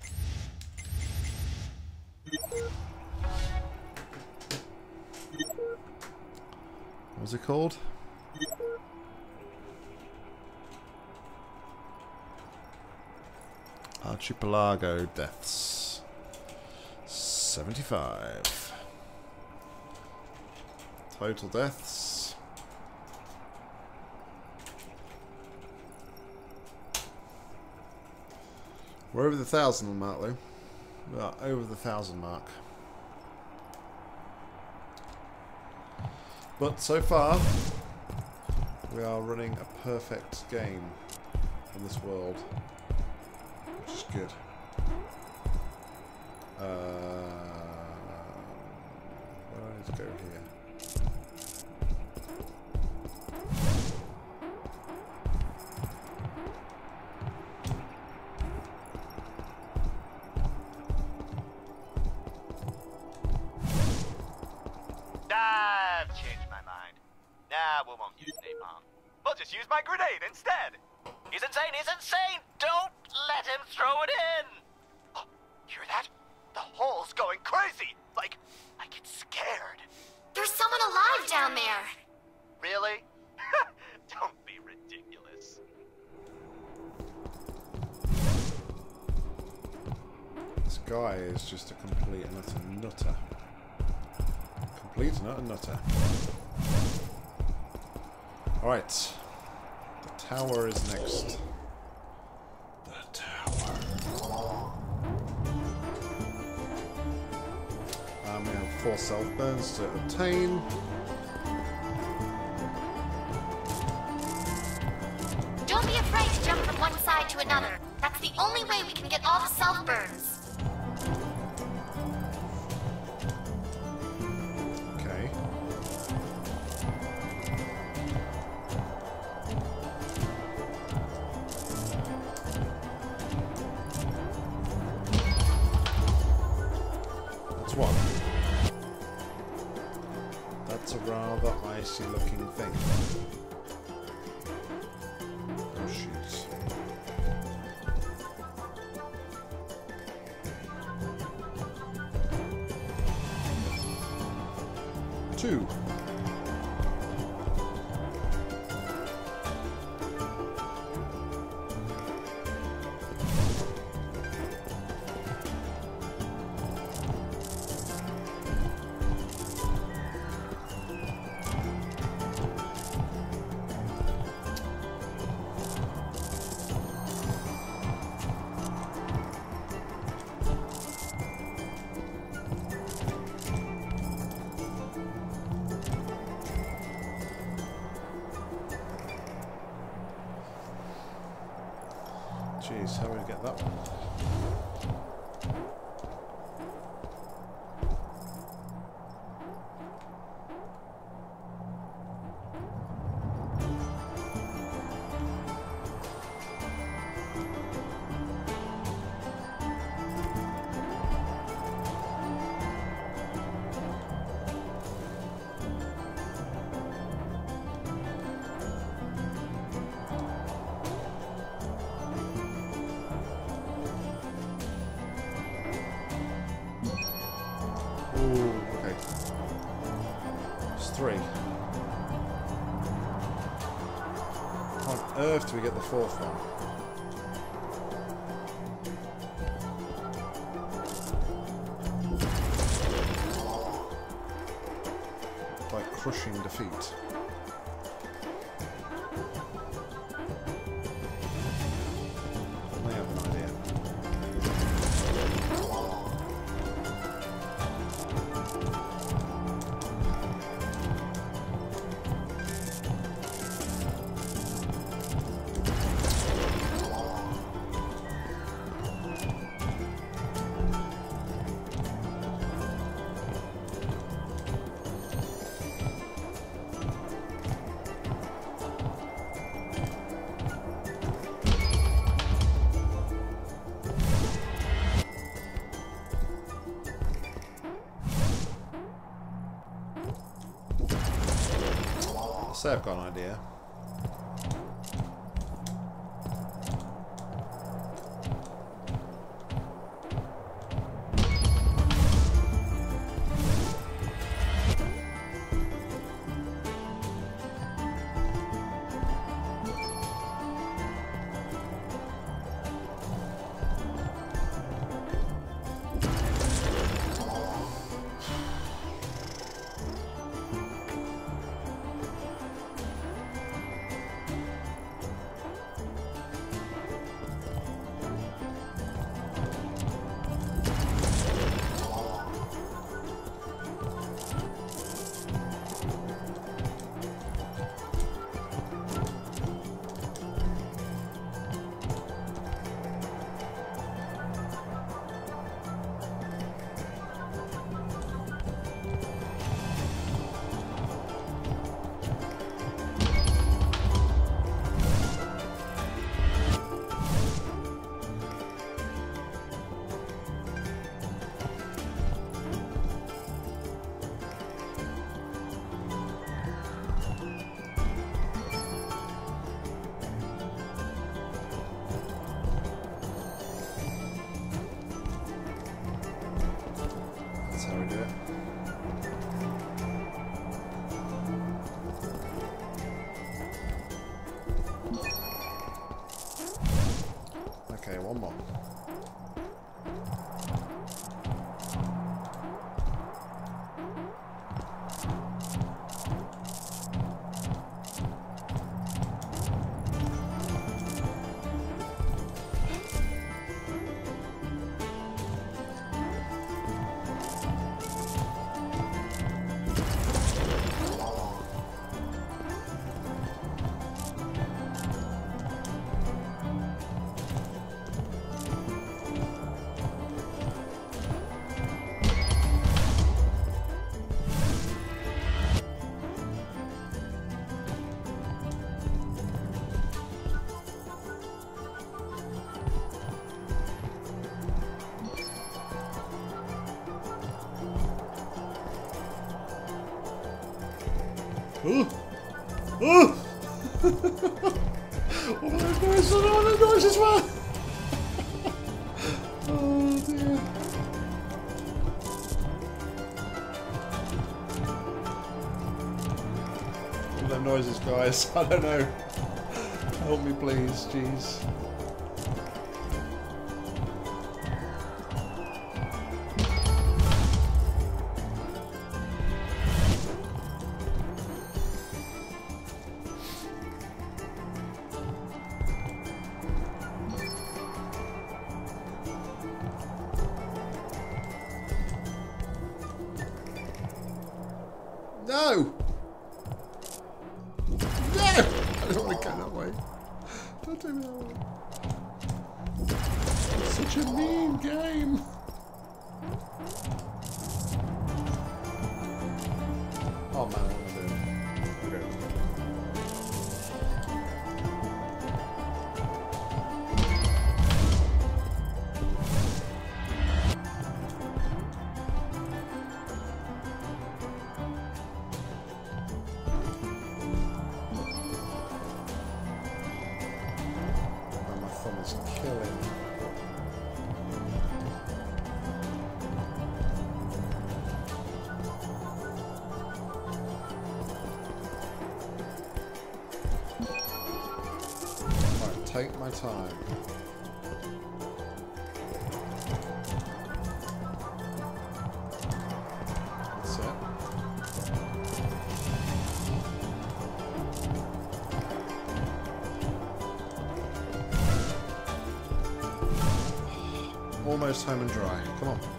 What was it called? Archipelago deaths. seventy-five. Total deaths. We're over the thousand mark, though. We are over the thousand mark. But so far, we are running a perfect game in this world. Which is good. Uh, where do I need to go here? I've changed my mind. Nah, we won't use napalm. We'll just use my grenade instead. He's insane, he's insane! Don't let him throw it in! Oh, hear that? The hole's going crazy! Like, like it's scared. There's someone alive down there! Really? Don't be ridiculous. This guy is just a complete and utter nutter. Complete and utter nutter. Alright. The tower is next. The tower. Um, we have four self-burns to obtain. Don't be afraid to jump from one side to another. That's the only way we can get all the self-burns. Okay. That's one. That's a rather icy looking thing. Oh shoot. Two. Jeez, how do we get that one? Ooh, okay. It's three. How on earth do we get the fourth one? By crushing defeat. I have an idea. Say I've got an idea. Oh! Oh! All those noises, all those noises were! Oh dear. All them noises, guys. I don't know. Help me, please. Jeez. No! No! I don't want to go that way. Don't take me that way. It's such a mean game. Oh man, what am I doing? Okay. Take my time. That's it. Almost home and dry. Come on.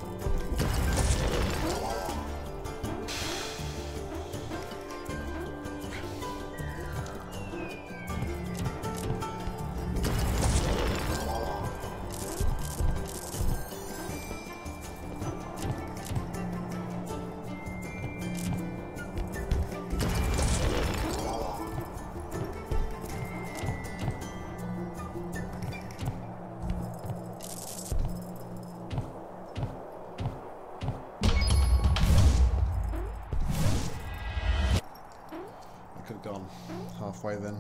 Gone halfway then.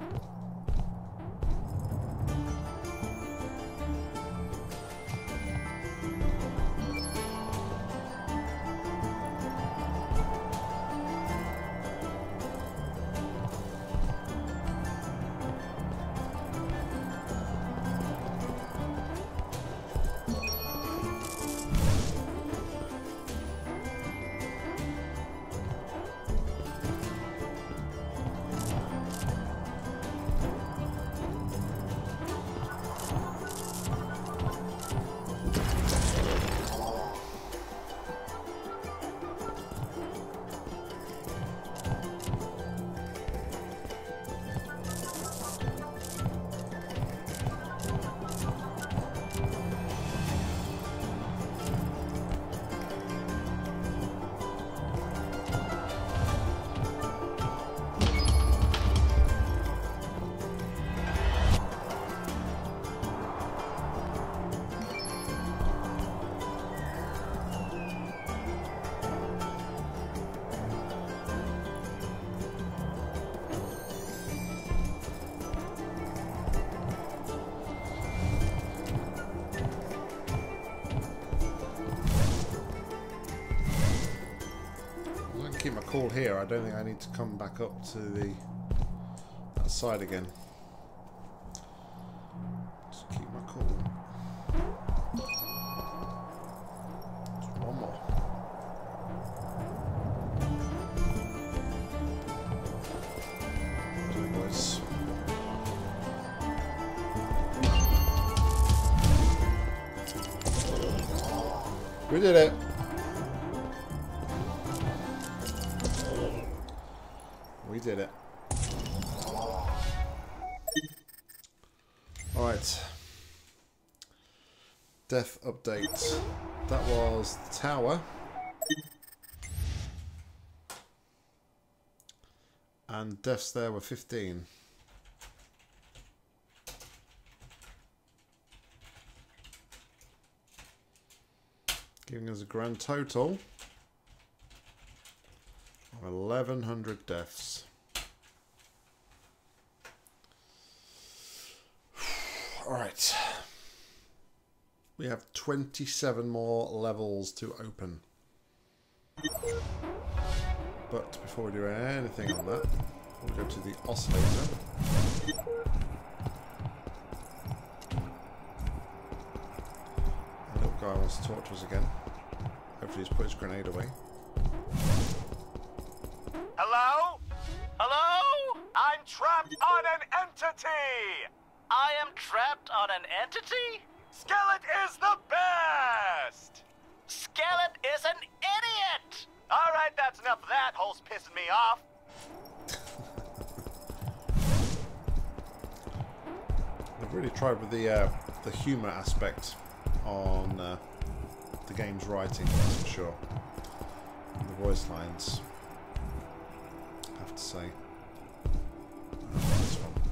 Keep my cool here. I don't think I need to come back up to the that side again. Just keep my cool. Just one more. Do it, boys. We did it. We did it. Alright. Death update. That was the tower. And deaths there were fifteen. Giving us a grand total eleven hundred deaths. Alright. We have twenty-seven more levels to open. But before we do anything on that, we'll go to the oscillator. The little guy wants to talk to us again. Hopefully he's put his grenade away. Hello? Hello? I'm trapped on an entity! I am trapped on an entity? Skillet is the best! Skillet is an idiot! Alright, that's enough of that. Hole's pissing me off. I've really tried with the uh, the humour aspect on uh, the game's writing, that's for sure. And the voice lines, I have to say. This one.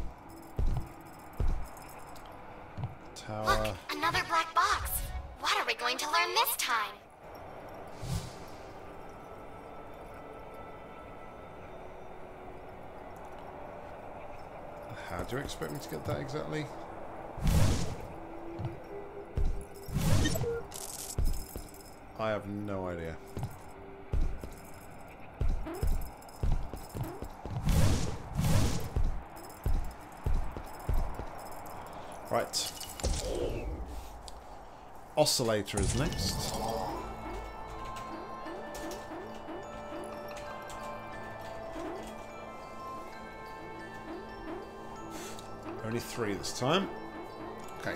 Tower. Look, another black box. What are we going to learn this time? How do you expect me to get that exactly? I have no idea. Right. Oscillator is next. Only three this time. Okay.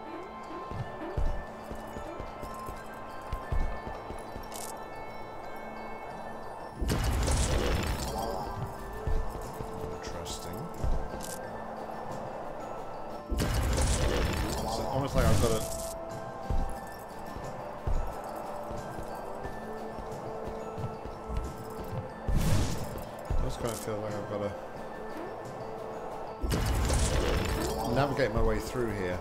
Interesting. It's almost like I've got to... I just kind of feel like I've got to... navigate my way through here.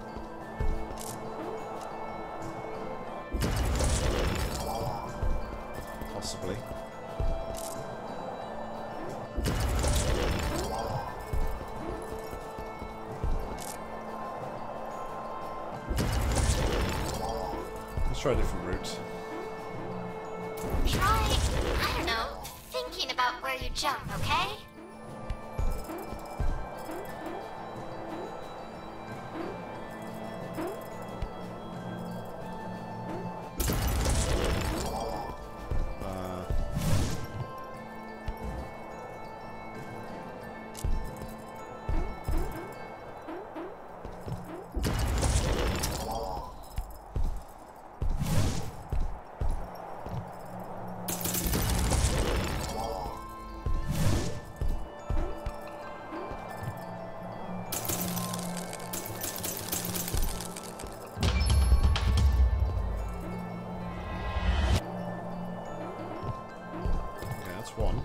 Possibly. Let's try a different route. Try, I don't know, thinking about where you jump, okay? One.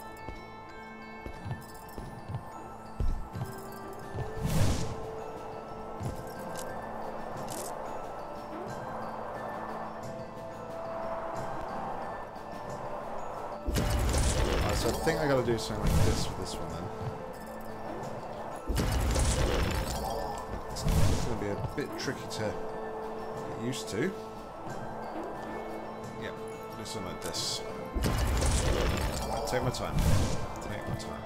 Alright, so I think I gotta do something like this with this one then. It's gonna be a bit tricky to get used to. Yeah, do something like this. Take my time. Take my time.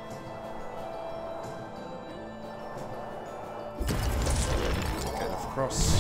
Get enough across.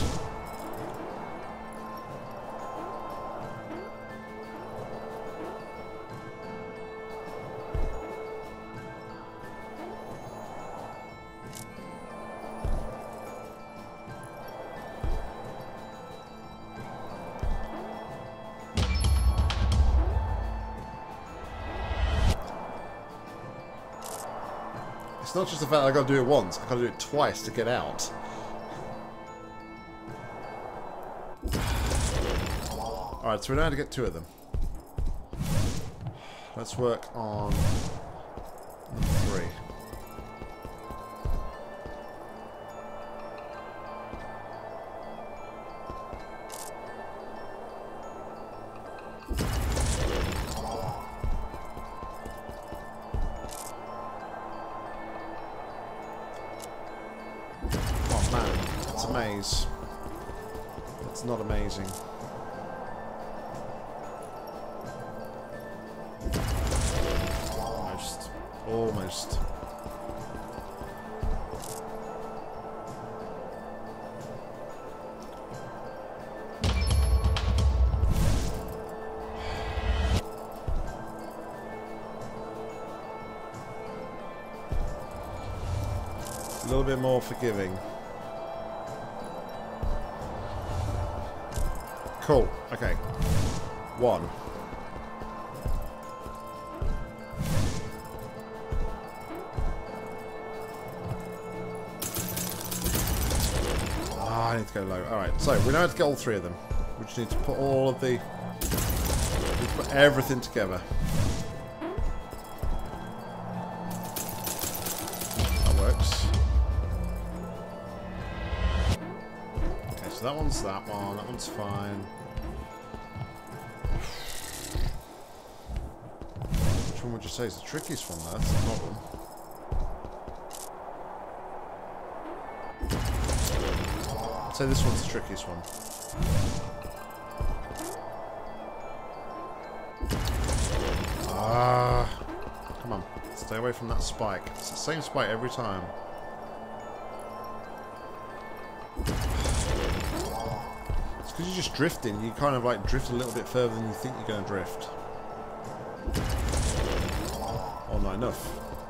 It's not just the fact that I got to do it once, I got to do it twice to get out. Alright, so we know how to get two of them. Let's work on number three. things. It's not amazing. Almost. Almost. A little bit more forgiving. Cool. Okay. One. Ah, I need to go low. Alright, so we know how to get all three of them. We just need to put all of the... We need to put everything together. That works. Okay, so that one's that one. That one's fine. Which one would you say is the trickiest one there? That's the problem. I'd say this one's the trickiest one. Ah, come on. Stay away from that spike. It's the same spike every time. It's because you're just drifting. You kind of like drift a little bit further than you think you're going to drift. Oh, not enough.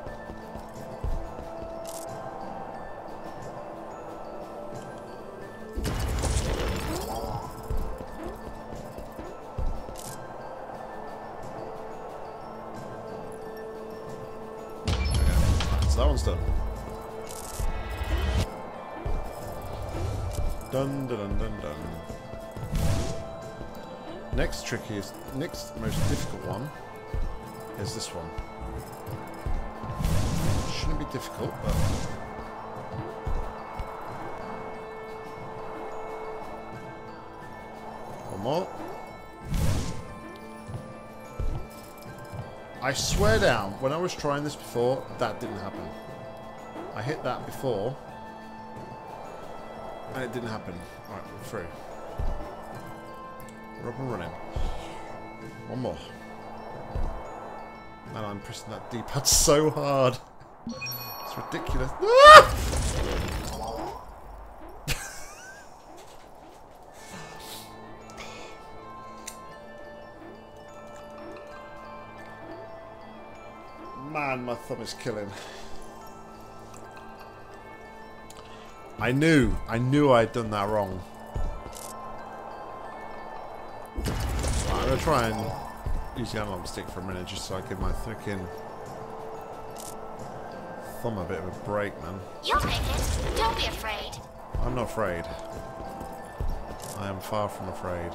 So that one's done. Dun dun dun dun dun. Next trickiest, next most difficult one is this one. Shouldn't be difficult, but one more. I swear down, when I was trying this before, that didn't happen. I hit that before, and it didn't happen. Alright, we're through. We're up and running. One more. Man, I'm pressing that D-pad so hard. It's ridiculous. Ah! Man, my thumb is killing. I knew, I knew I'd done that wrong. Right, I'm gonna try and use the analog stick for a minute just so I give my freaking thumb a bit of a break, man. You'll make it. Don't be afraid. I'm not afraid. I am far from afraid.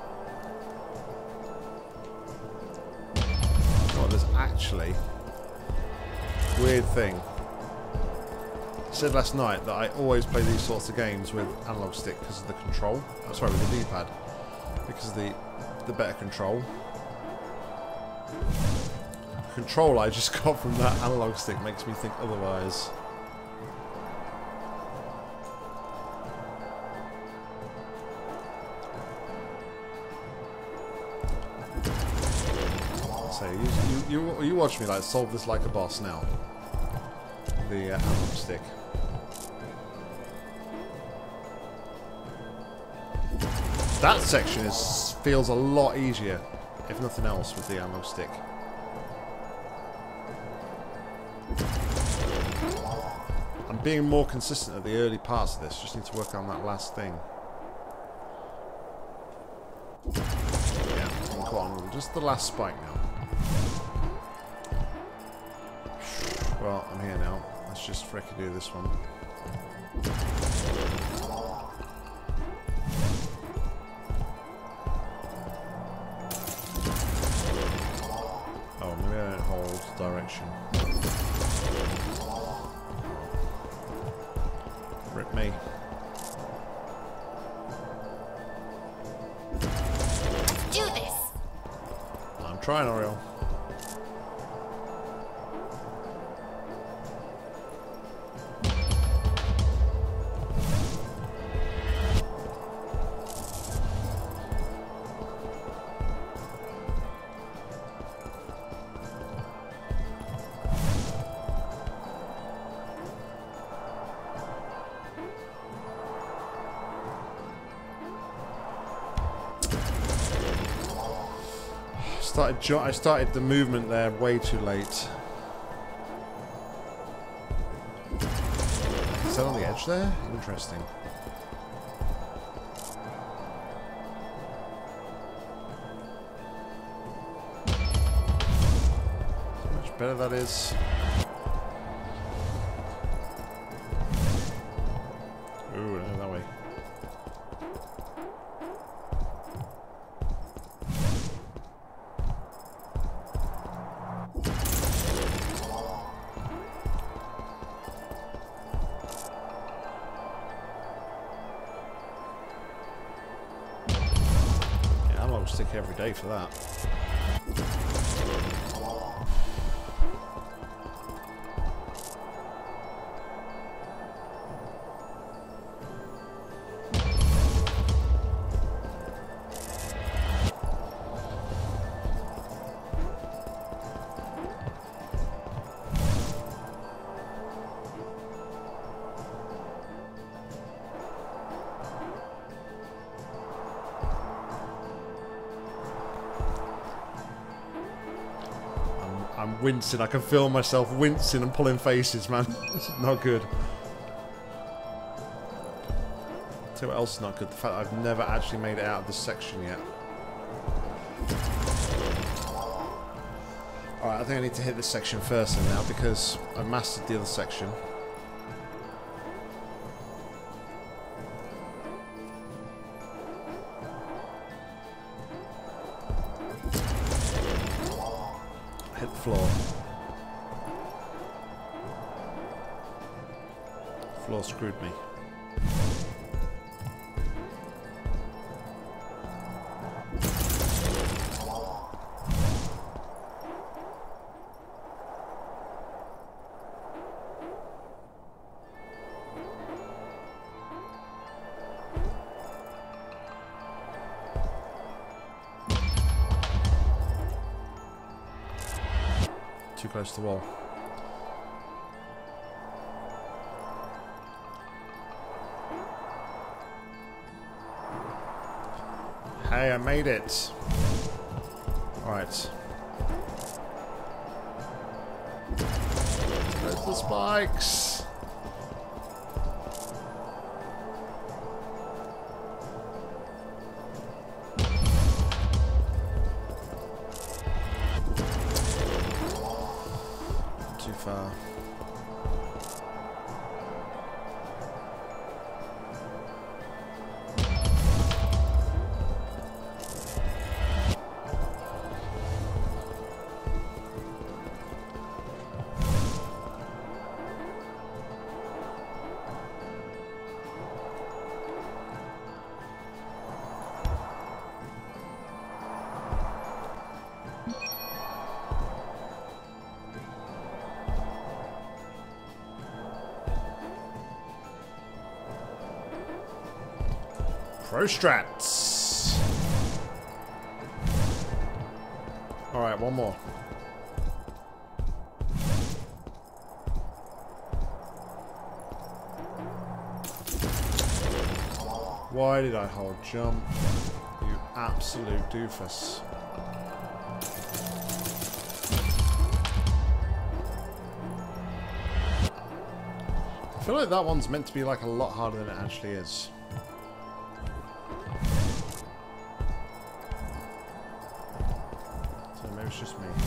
Oh, there's actually weird thing. I said last night that I always play these sorts of games with analog stick because of the control. Oh, sorry, with the D-pad. Because of the, the better control. The control I just got from that analog stick makes me think otherwise. So you, you, you, you watch me like solve this like a boss now. The uh, analog stick. That section is feels a lot easier, if nothing else, with the analog stick. I'm being more consistent at the early parts of this. Just need to work on that last thing. Yeah, come on, just the last spike now. Well, I'm here now. Let's just frickin' do this one. Oh, maybe I don't hold direction. Rip me. Do this. I'm trying, Auriel. started jo I started the movement there way too late. Is that on the edge there? Interesting. How much better that is. Ooh, no, that way. Stick every day for that. I'm wincing. I can feel myself wincing and pulling faces, man. This is not good. Tell you what else is not good. The fact that I've never actually made it out of this section yet. Alright, I think I need to hit this section first then now because I've mastered the other section. Hit the floor. Floor screwed me. Too close to the wall. Hey, I made it. Alright. There's the spikes. Too far. Pro strats. Alright, one more. Why did I hold jump? You absolute doofus. I feel like that one's meant to be like a lot harder than it actually is. It's just me.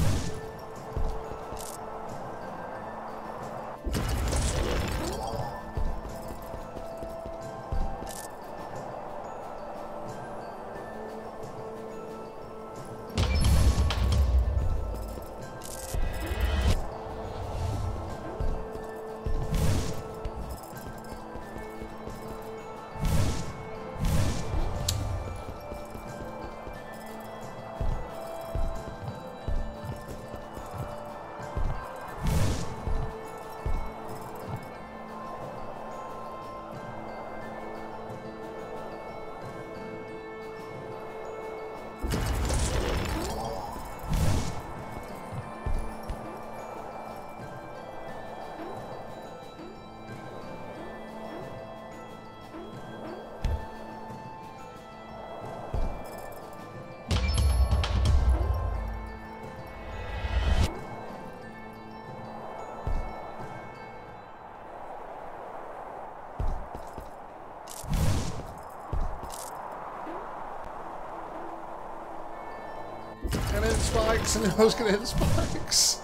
And hit spikes, and I was gonna hit spikes.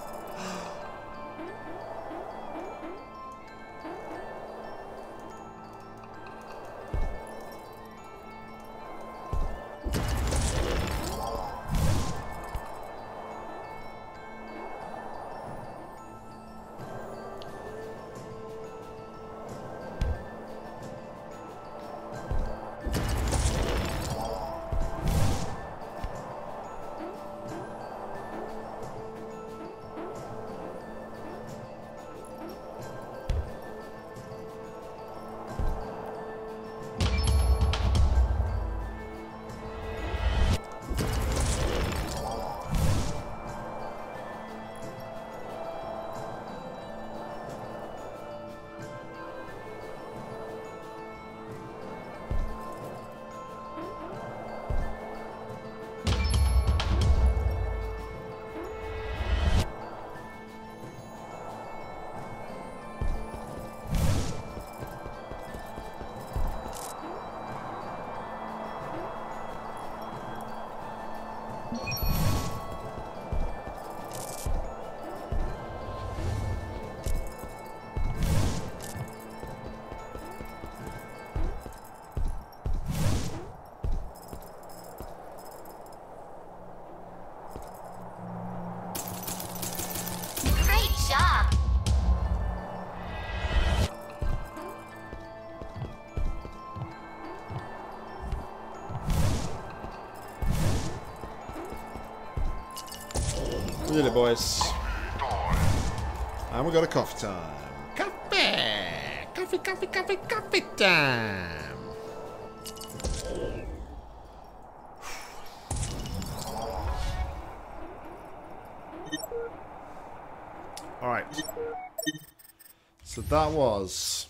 We did it, boys. And we got a coffee time. Coffee! Coffee, coffee, coffee, coffee time! Alright. So that was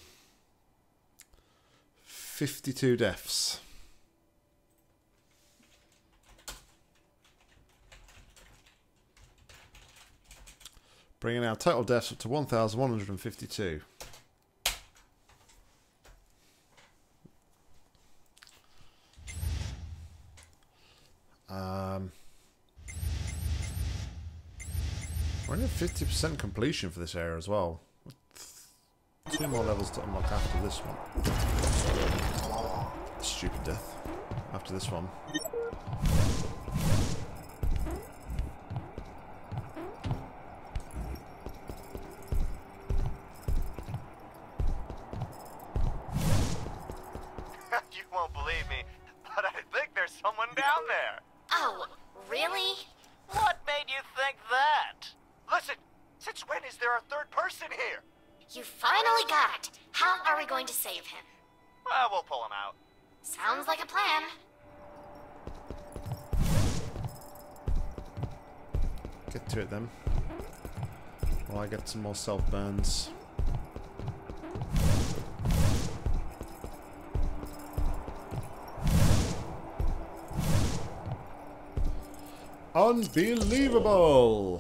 fifty-two deaths. Bringing our total deaths up to one thousand one hundred fifty-two. Um, we're only at fifty percent completion for this area as well. Two more levels to unlock after this one. Stupid death. After this one. You won't believe me, but I think there's someone down there. Oh, really? What made you think that? Listen, since when is there a third person here? You finally got it. How are we going to save him? Well, we'll pull him out. Sounds like a plan. Get to it then. While I get some more self-burns. Unbelievable!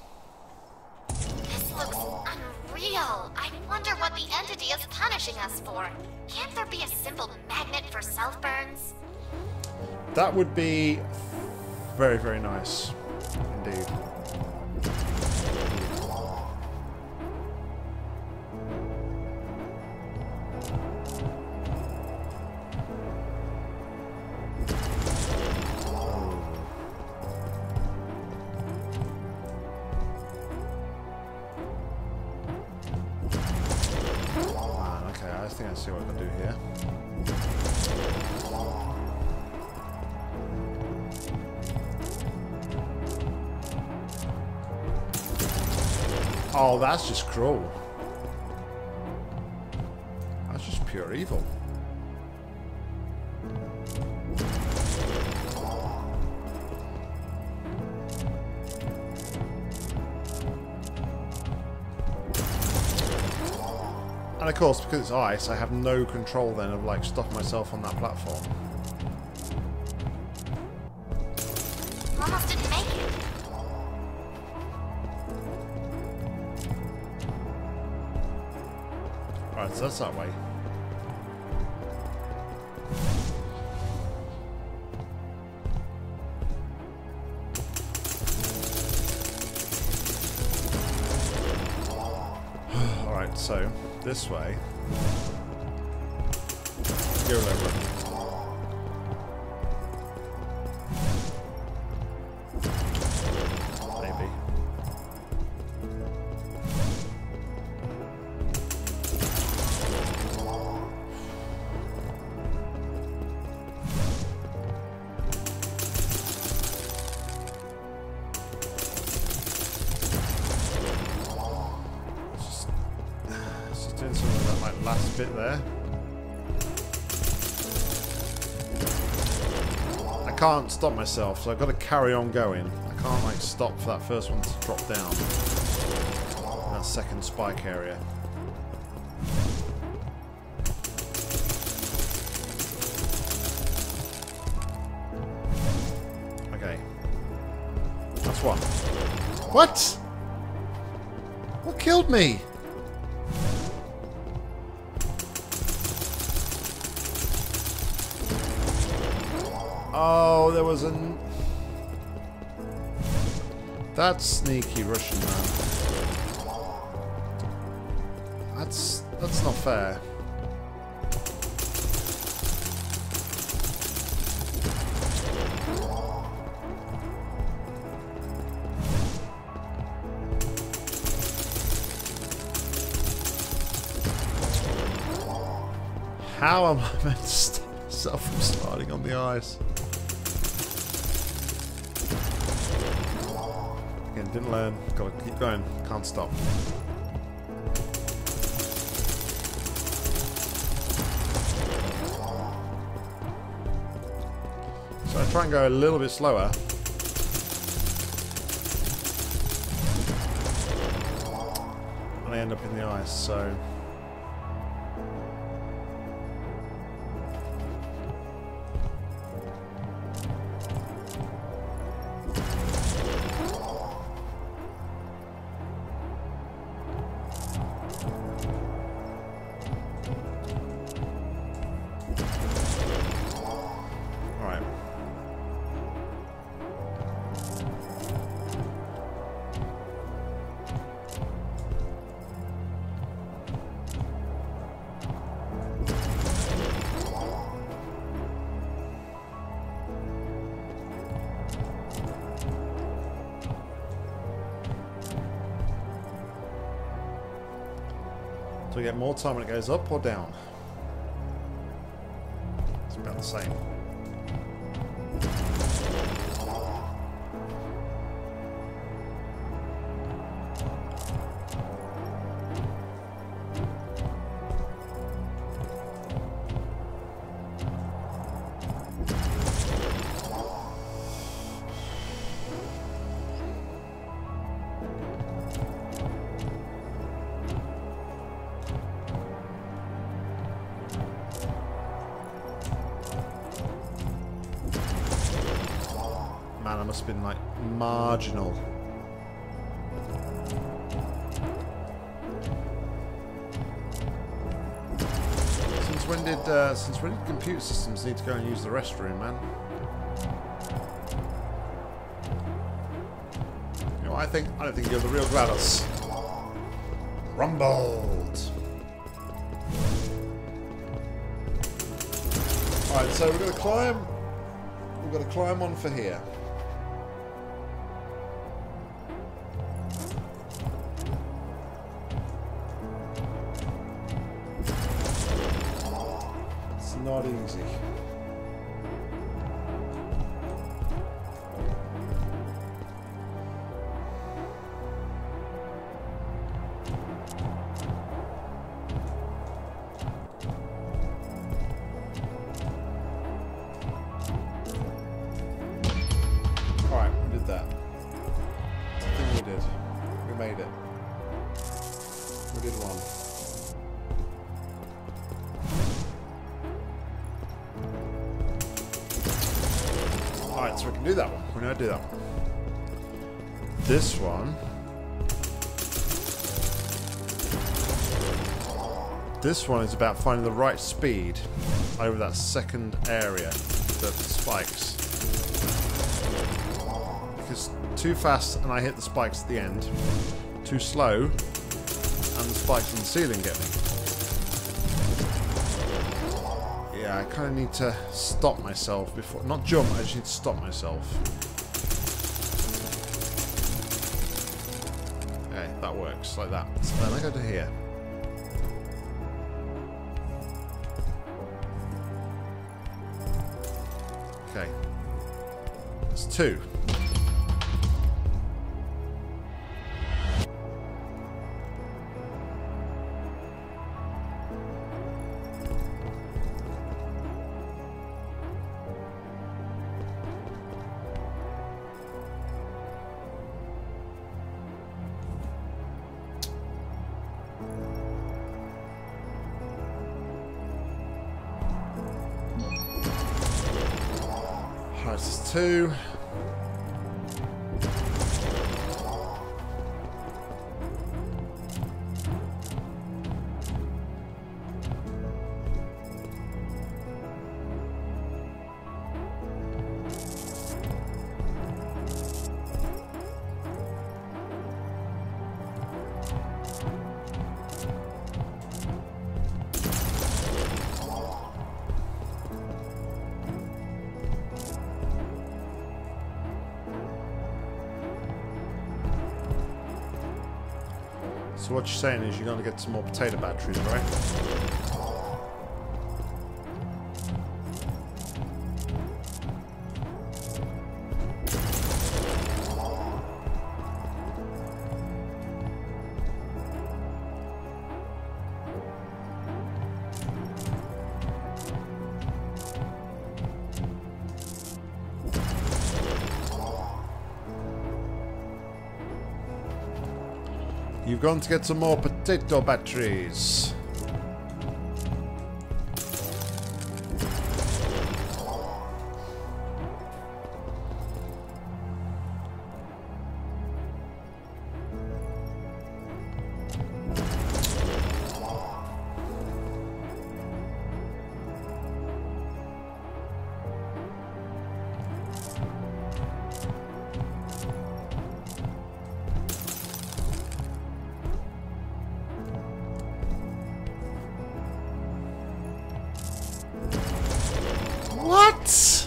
This looks unreal. I wonder what the entity is punishing us for. Can't there be a simple magnet for self-burns? That would be very, very nice. Indeed. I see what I can do here. Oh, that's just cruel. That's just pure evil. And of course, because it's ice, I have no control then of like stopping myself on that platform. Almost didn't make it. Alright, so that's that way. Right, so this way. Go over. Maybe. Just, just doing something with that like last bit there. I can't stop myself, so I've got to carry on going. I can't like stop for that first one to drop down. That second spike area. Okay. That's one. What? What killed me? Oh, there was an... That's sneaky Russian, man. That's... that's not fair. How am I meant to stop myself from sliding on the ice? Again, didn't learn. Gotta keep going. Can't stop. So I try and go a little bit slower. And I end up in the ice, so... Do we get more time when it goes up or down? It's about the same. Man, I must have been like marginal. Since when did uh, since when did computer systems need to go and use the restroom, man? You know, I think I don't think you're the real GLaDOS. Rumbled. All right, so we're gonna climb. We're gonna climb on for here. Not easy. Alright, we did that. I think we did. We made it. We did one. Alright, so we can do that one. We're going to do that one. This one. This one is about finding the right speed over that second area, the spikes. Because too fast and I hit the spikes at the end. Too slow and and the spikes in the ceiling get me. Yeah, I kind of need to stop myself before... Not jump, I just need to stop myself. Okay, that works, like that. So then I go to here. Okay. That's two. This is two. So what you're saying is you're going to get some more potato batteries, right? You've gone to get some more potato batteries. What?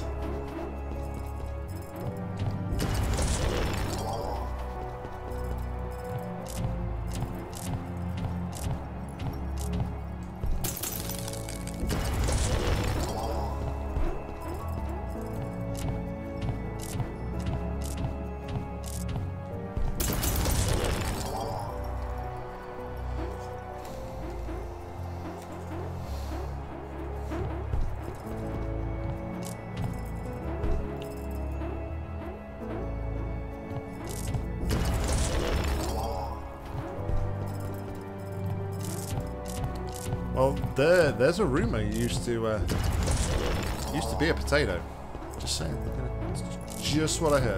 Well, there, there's a rumor you used to uh, used to be a potato. Just saying. It's just what I heard.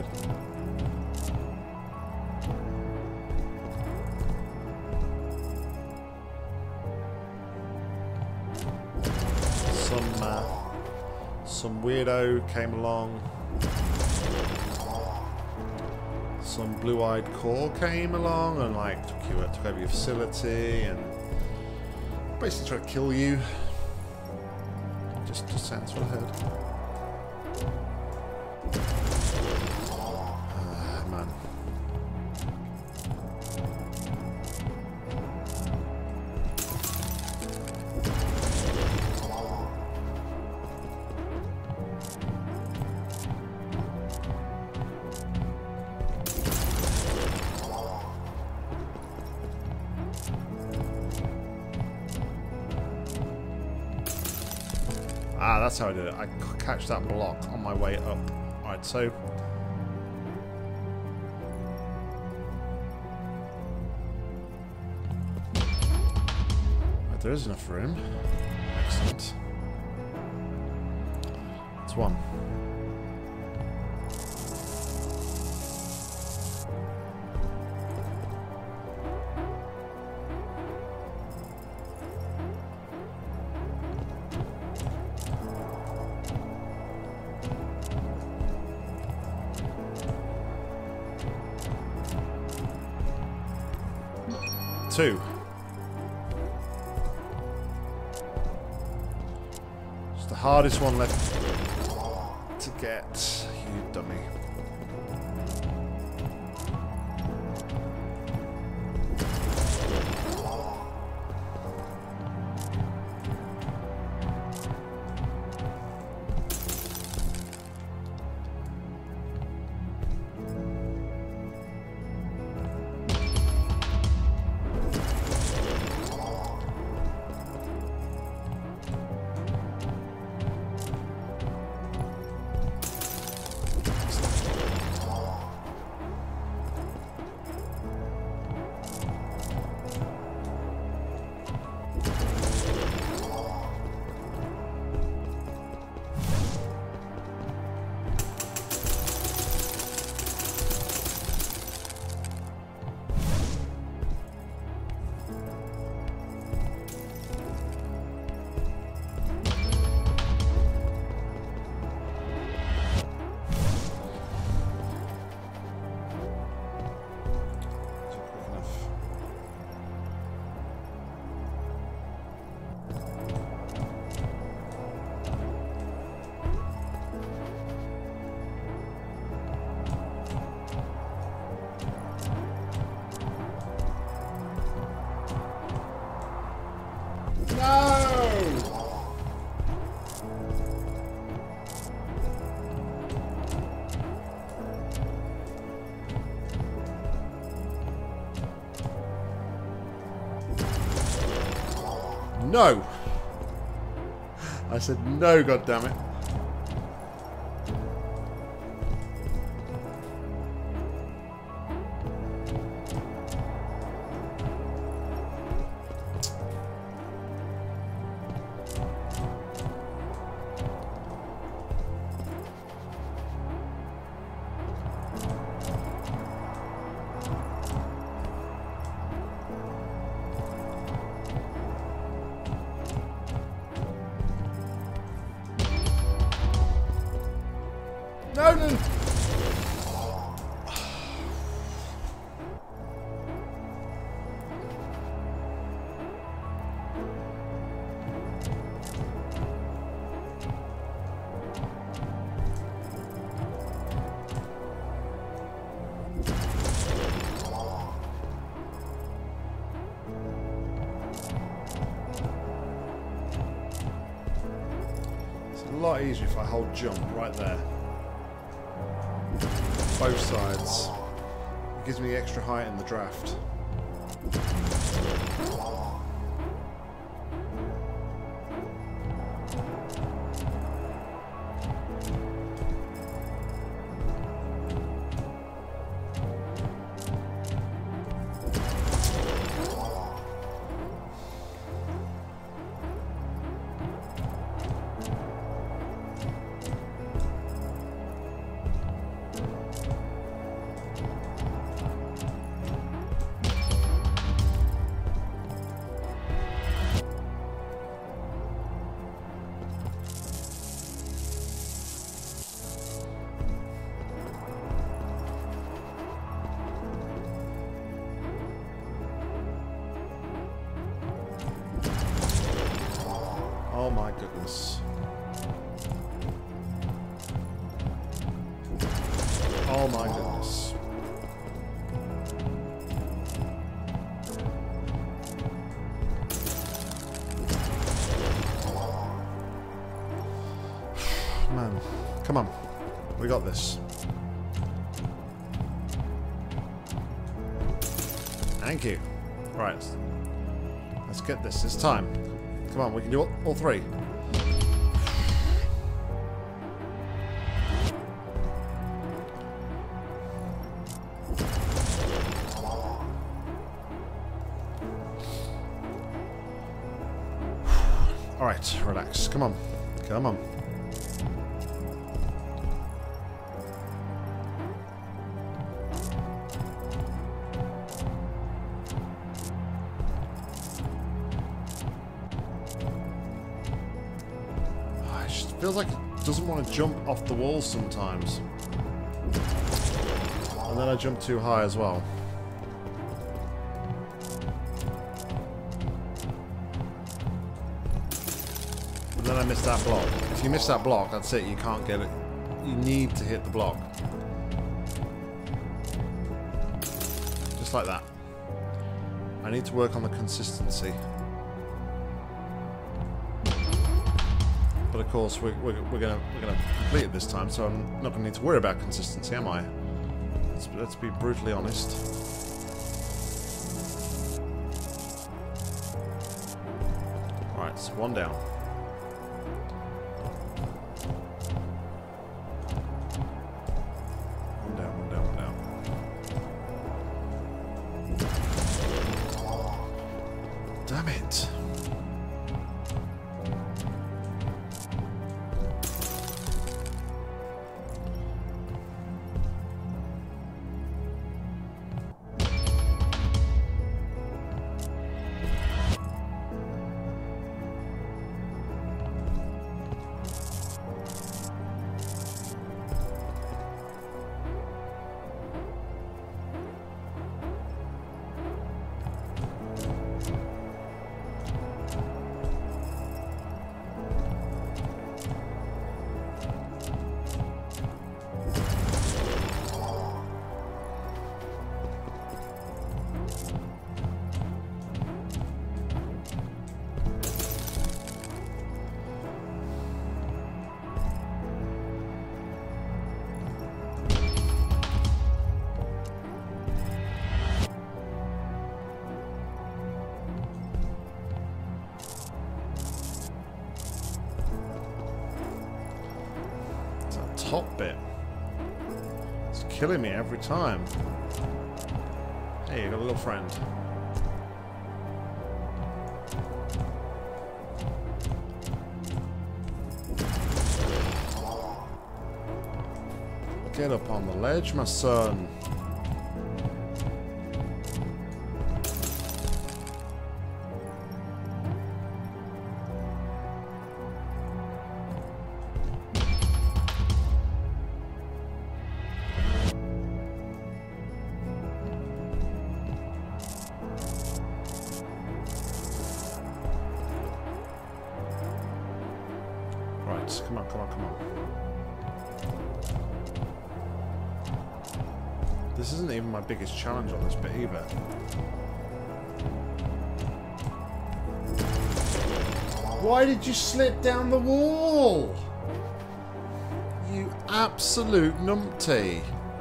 Some uh, some weirdo came along. Some blue-eyed core came along and like took you took over your facility and basically try to kill you. Just, just sounds what I heard. Ah, man. Ah, that's how I did it. I catch that block on my way up. Alright, so... Right, there is enough room. Excellent. It's one. Two. hardest one left to get, you dummy. No! I said no, goddammit. No, no. It's a lot easier if I hold jump right there. Both sides. It gives me extra height in the draft. Oh my goodness. Oh my goodness. Man, come on. We got this. Thank you. Right. Let's get this. It's time. Come on, we can do all, all three. Alright, relax. Come on. Come on. Feels like it doesn't want to jump off the walls sometimes. And then I jump too high as well. And then then I missed that block. If you miss that block, that's it. You can't get it. You need to hit the block. Just like that. I need to work on the consistency. But of course, we're, we're, we're gonna we're gonna complete it this time, so I'm not gonna need to worry about consistency, am I? Let's, let's be brutally honest. Alright, so one down. One down, one down, one down. Damn it. Top bit. It's killing me every time. Hey, you got a little friend. Get up on the ledge, my son. Come on, come on, come on. This isn't even my biggest challenge on this bit either. Why did you slip down the wall? You absolute numpty.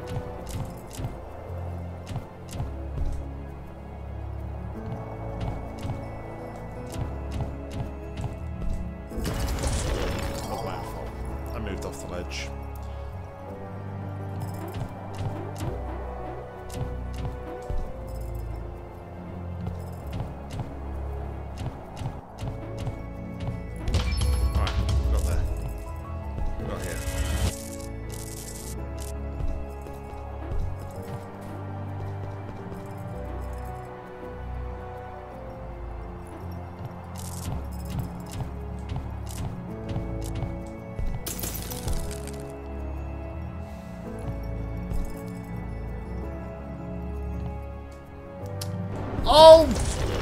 Oh!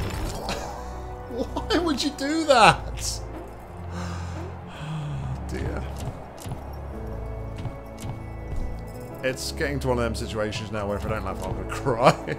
Why would you do that? Oh, dear. It's getting to one of them situations now where if I don't laugh, I'm going to cry.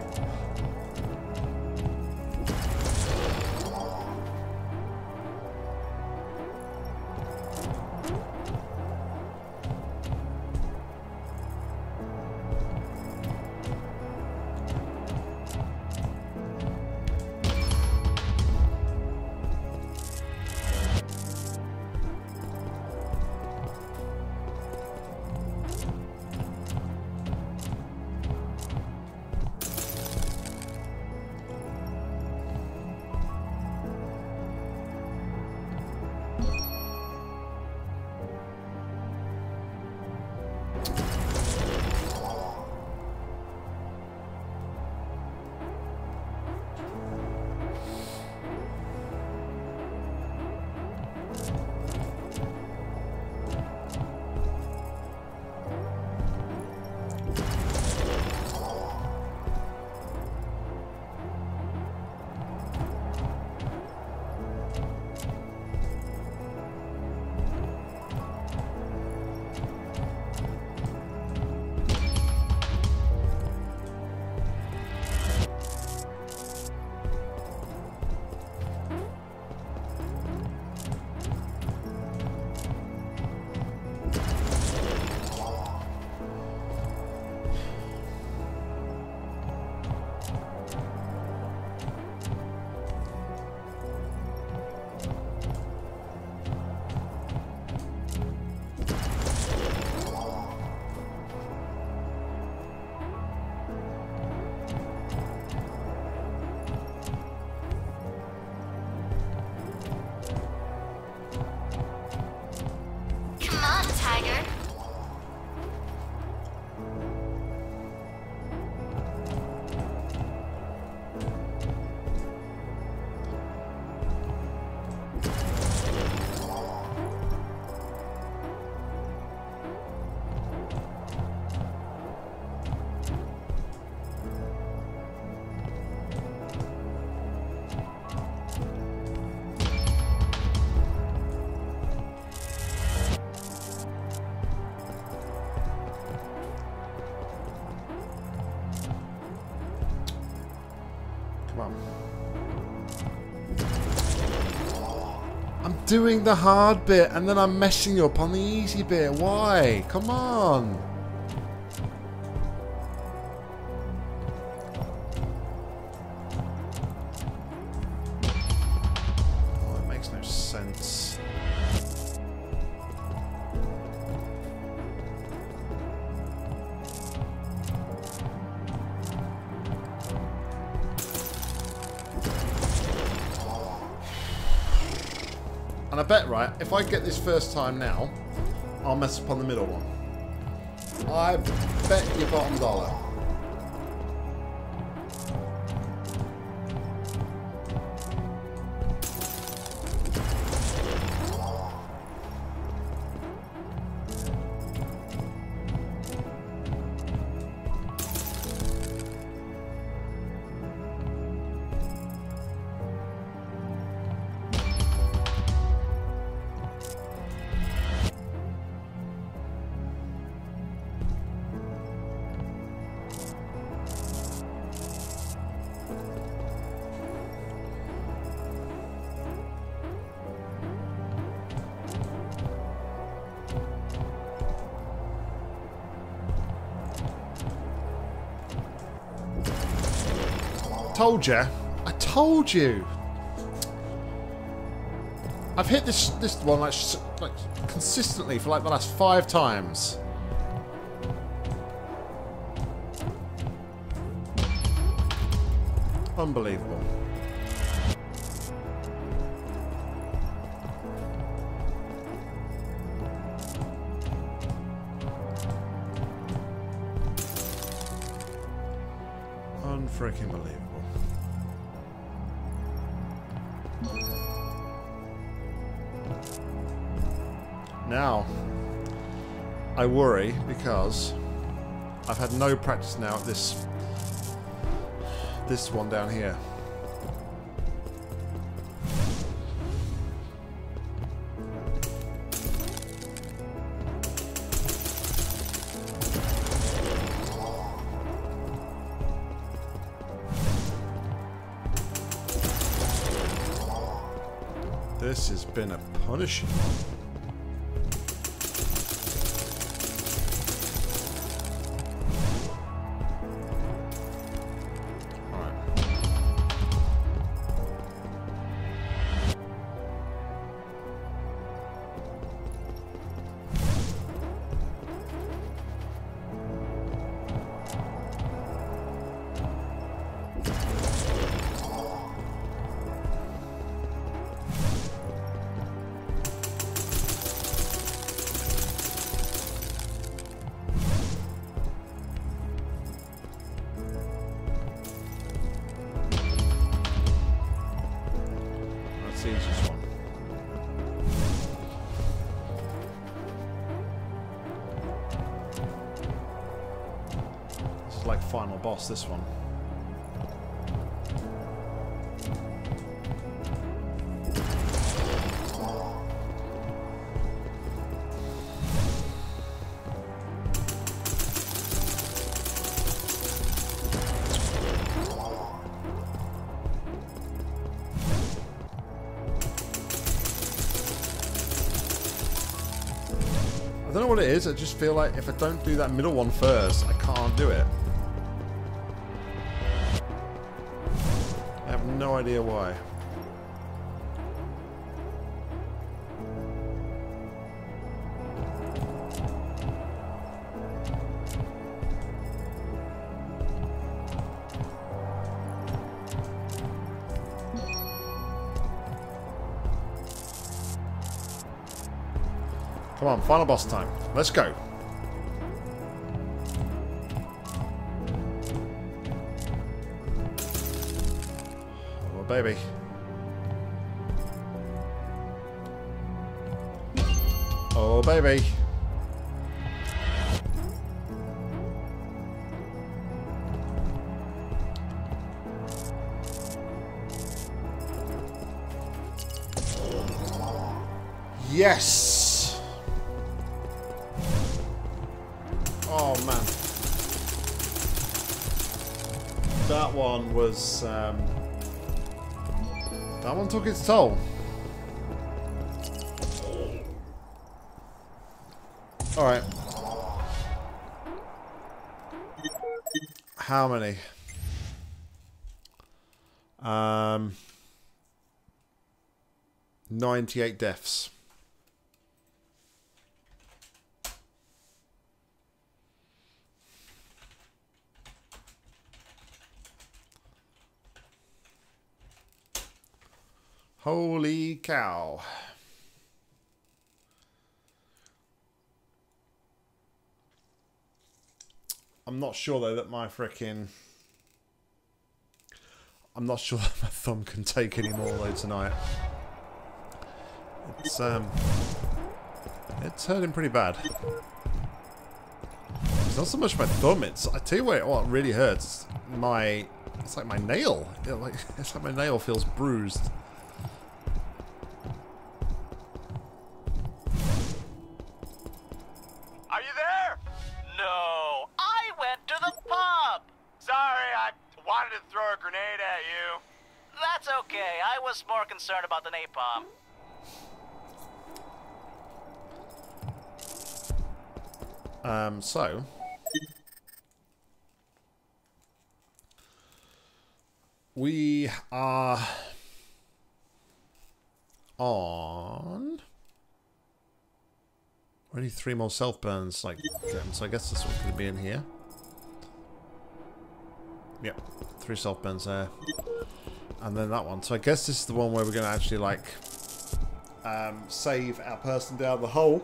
on. I'm doing the hard bit and then I'm messing you up on the easy bit. Why? Come on. Oh, it makes no sense. And I bet, right, if I get this first time now, I'll mess up on the middle one. I bet your bottom dollar. Told you. I told you. I've hit this this one like, like consistently for like the last five times. Unbelievable. Unfreaking believable. Now, I worry because I've had no practice now at this this one down here. This has been a punishing one. Like final boss, this one. I don't know what it is, I just feel like if I don't do that middle one first, I can't do it. I have no idea why. Come on, final boss time. Let's go. Oh, baby. Oh, baby. Yes. Oh man, that one was um, That one took its toll. Alright. How many? Um, ninety-eight deaths. Holy cow. I'm not sure though that my frickin' I'm not sure that my thumb can take any more though tonight. It's um it's hurting pretty bad. It's not so much my thumb, it's I tell you what what really hurts. My it's like my nail. Yeah, like it's like my nail feels bruised. Are you there? No, I went to the pub. Sorry, I wanted to throw a grenade at you. That's okay. I was more concerned about the napalm. Um, so we are on only three more self burns, like so I guess this one could be in here. Yep, three self burns there, and then that one. So I guess this is the one where we're going to actually like um, save our person down the hole.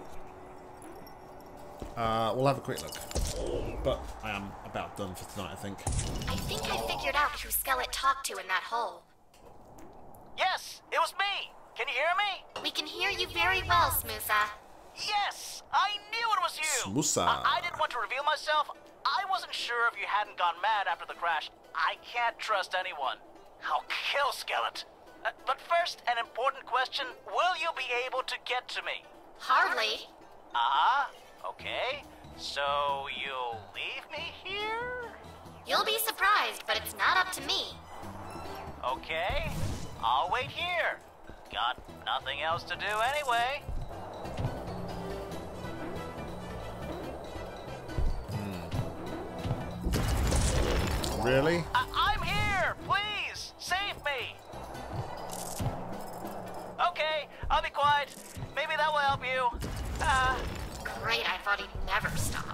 Uh, we'll have a quick look, but I am about done for tonight, I think. I think I figured out who Skeleton talked to in that hole. Yes, it was me. Can you hear me? We can hear you very well, Smoosa. Yes, I knew it was you. Smoosa. I, I didn't want to reveal myself. I wasn't sure if you hadn't gone mad after the crash. I can't trust anyone. I'll kill Skeleton. Uh, but first, an important question. Will you be able to get to me? Hardly. Uh-huh. Okay. So you'll leave me here? You'll be surprised, but it's not up to me. Okay. I'll wait here. Got nothing else to do anyway. Really? I I'm here! Please! Save me! Okay, I'll be quiet. Maybe that will help you. Uh... Great, I thought he'd never stop.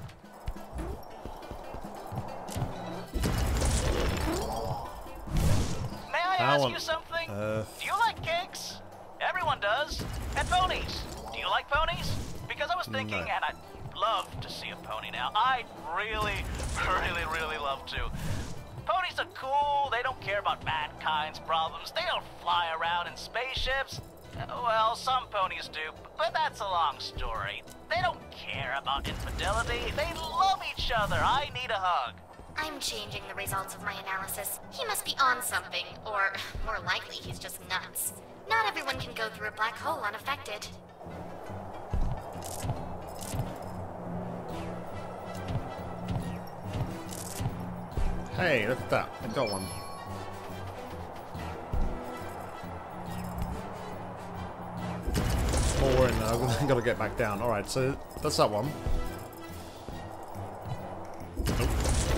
May I How ask on you something? earth? Do you like cakes? Everyone does. And ponies. Do you like ponies? Because I was thinking, No. and I'd love to see a pony now. I'd really, really, really love to. Ponies are cool. They don't care about mankind's problems. They don't fly around in spaceships. Well, some ponies do, but that's a long story. They don't care about infidelity. They love each other. I need a hug. I'm changing the results of my analysis. He must be on something, or more likely, he's just nuts. Not everyone can go through a black hole unaffected. Hey, look at that. I got one. Oh, we're in now. I've got to get back down. Alright, so that's that one. Nope.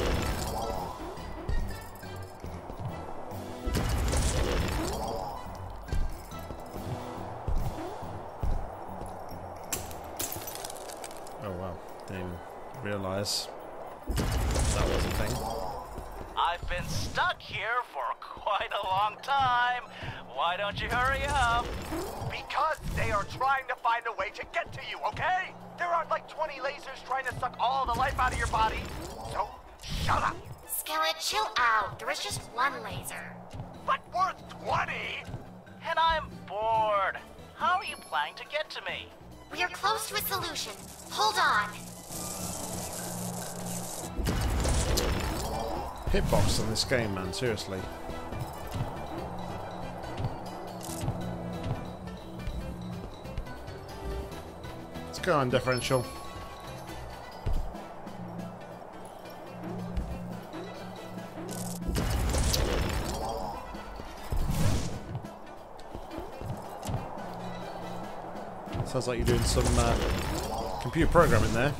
Oh, wow. Didn't even realise that was a thing. I've been stuck here for quite a long time. Why don't you hurry up? Because they are trying to find a way to get to you, okay? There aren't like twenty lasers trying to suck all the life out of your body. So, shut up. Skeleton, chill out. There was just one laser. But worth twenty? And I'm bored. How are you planning to get to me? We are close to a solution. Hold on. Hitbox on this game, man. Seriously. Let's go on differential. Sounds like you're doing some uh, computer programming there.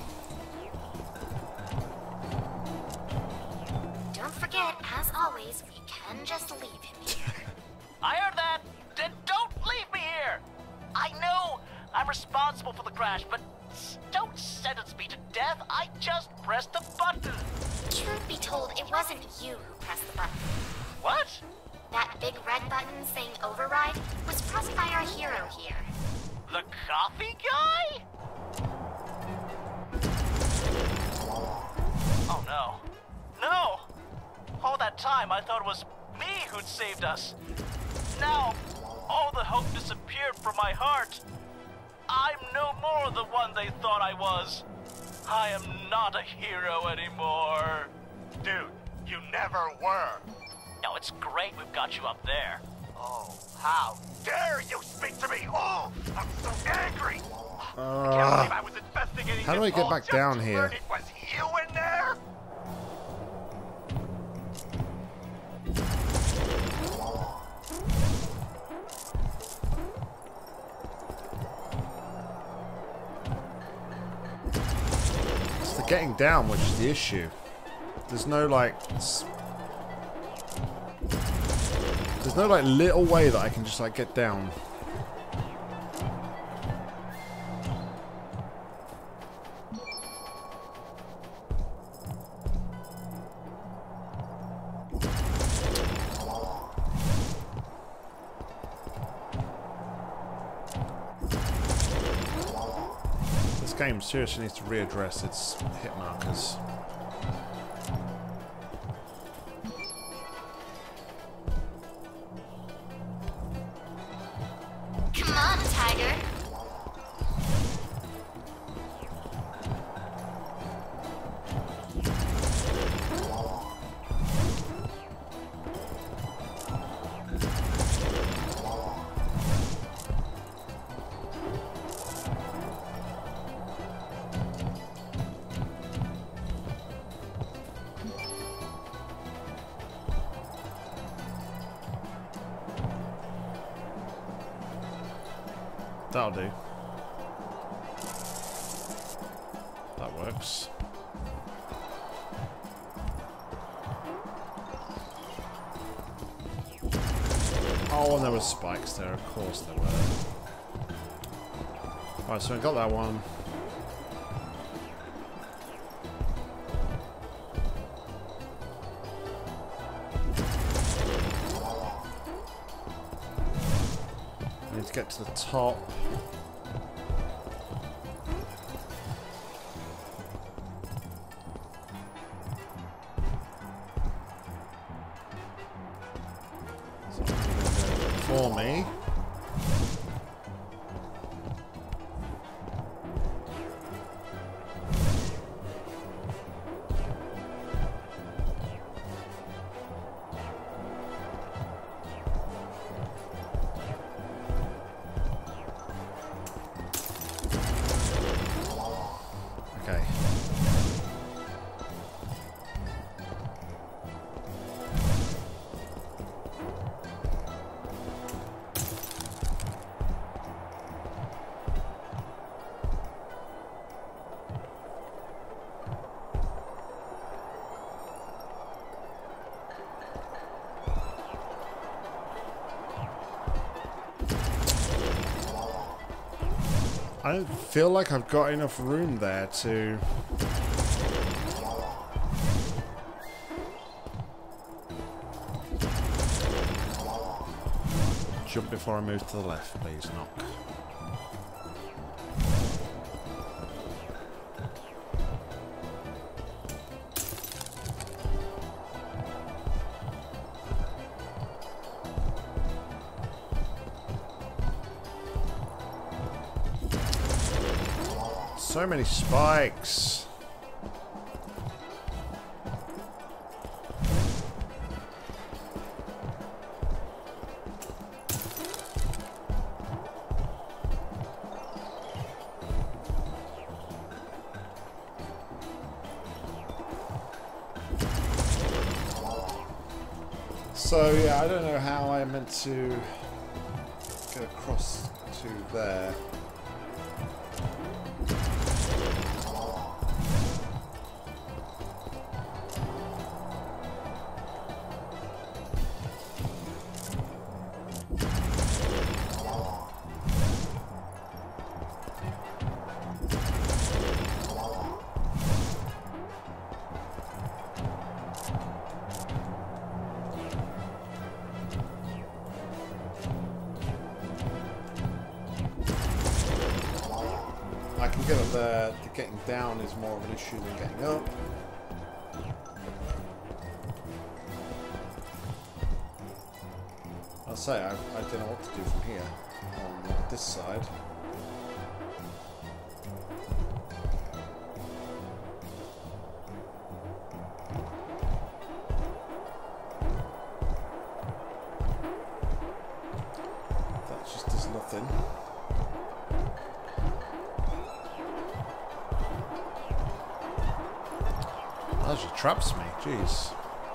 Don't forget, as always, we can just leave him here. I heard that! Then don't leave me here! I know I'm responsible for the crash, but don't sentence me to death. I just pressed the button. Truth be told, it wasn't you who pressed the button. What? That big red button saying override was pressed by our hero here. The coffee guy? Oh no. No! All that time I thought it was me who'd saved us. Now, all the hope disappeared from my heart. I'm no more the one they thought I was. I am not a hero anymore. Dude, you never were. No, it's great we've got you up there. Oh, how dare you speak to me? Oh, I'm so angry. I Uh, can't believe I was investigating how do this I get all back just down to here? learn It was you in there? it's the getting down which is the issue. There's no like... s- There's no like little way that I can just like get down. This game seriously needs to readdress its hit markers. Come on, Tiger. That'll do. That works. Oh, and there were spikes there. Of course there were. Right, so I got that one. I need to get to the top. So I'm gonna go for me. Okay. I don't feel like I've got enough room there to... Jump before I move to the left, please, Nock. So many spikes. So yeah, I don't know how I meant to get across to there. get up there, the getting down is more of an issue than getting up. I'll say, I, I don't know what to do from here on this side. That just does nothing. That just traps me, jeez.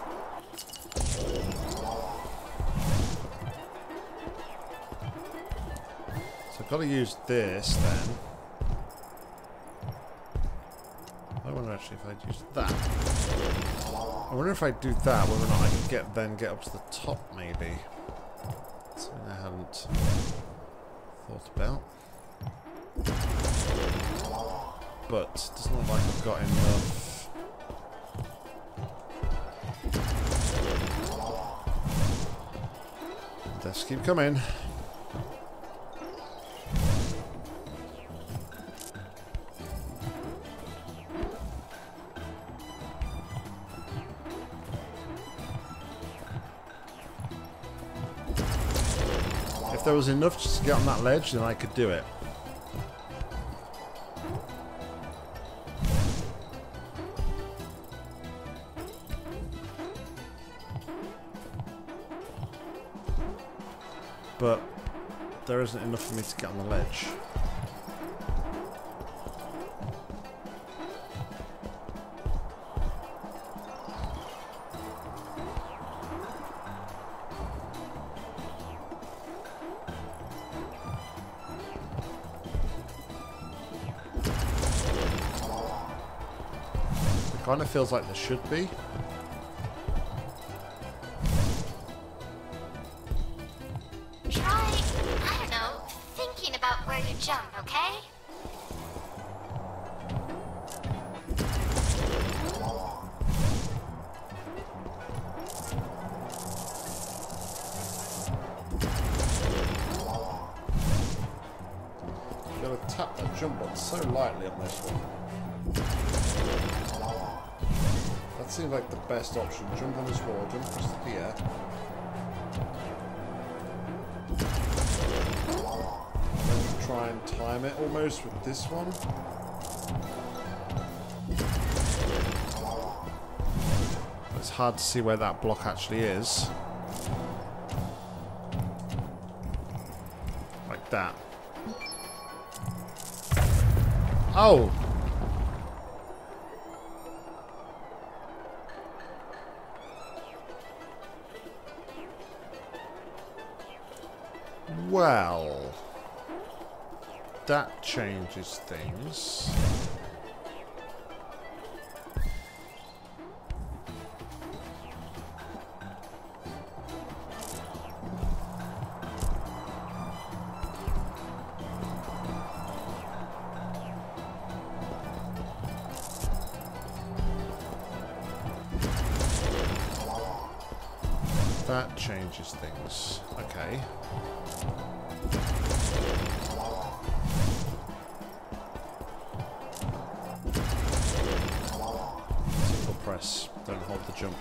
I've got to use this then. I wonder actually if I use that. I wonder if I do that, whether or not I can get then get up to the top maybe. Something I hadn't thought about. But it doesn't look like I've got enough. Let's keep coming. If there was enough just to get on that ledge, then I could do it. But there isn't enough for me to get on the ledge. Kind of feels like there should be. Try, I don't know, thinking about where you jump, okay? You gotta tap that jump button so lightly on this one. That seems like the best option. Jump on this wall, jump across the pier. And then try and time it almost with this one. It's hard to see where that block actually is. Like that. Oh! Well, that changes things. That changes things. Okay. Single press. Don't hold the jump.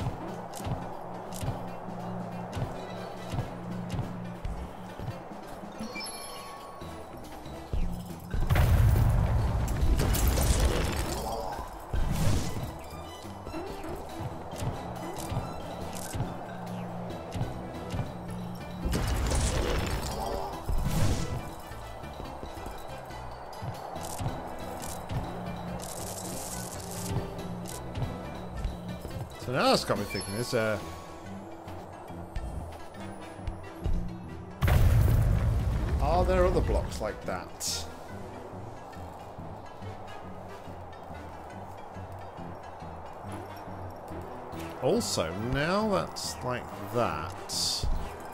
So now that's got me thinking, is uh are there other blocks like that? Also, now that's like that.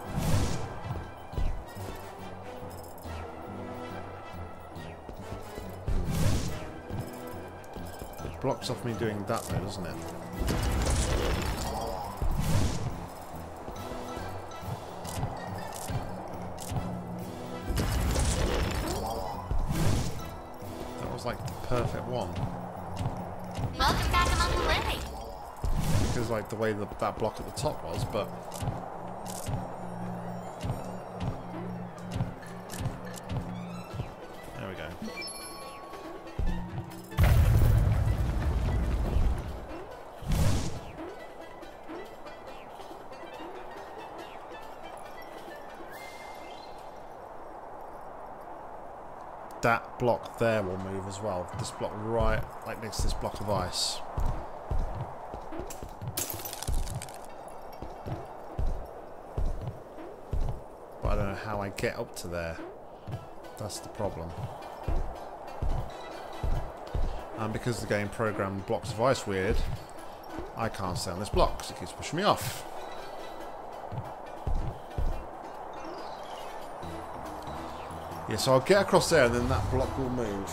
It blocks off me doing that though, doesn't it? perfect one. Welcome back among the living. Because like the way that that block at the top was, but there we go. That block there will move as well. This block right, like next to this block of ice. But I don't know how I get up to there. That's the problem. And because the game programmed blocks of ice weird, I can't stay on this block because it keeps pushing me off. Yeah, so I'll get across there and then that block will move.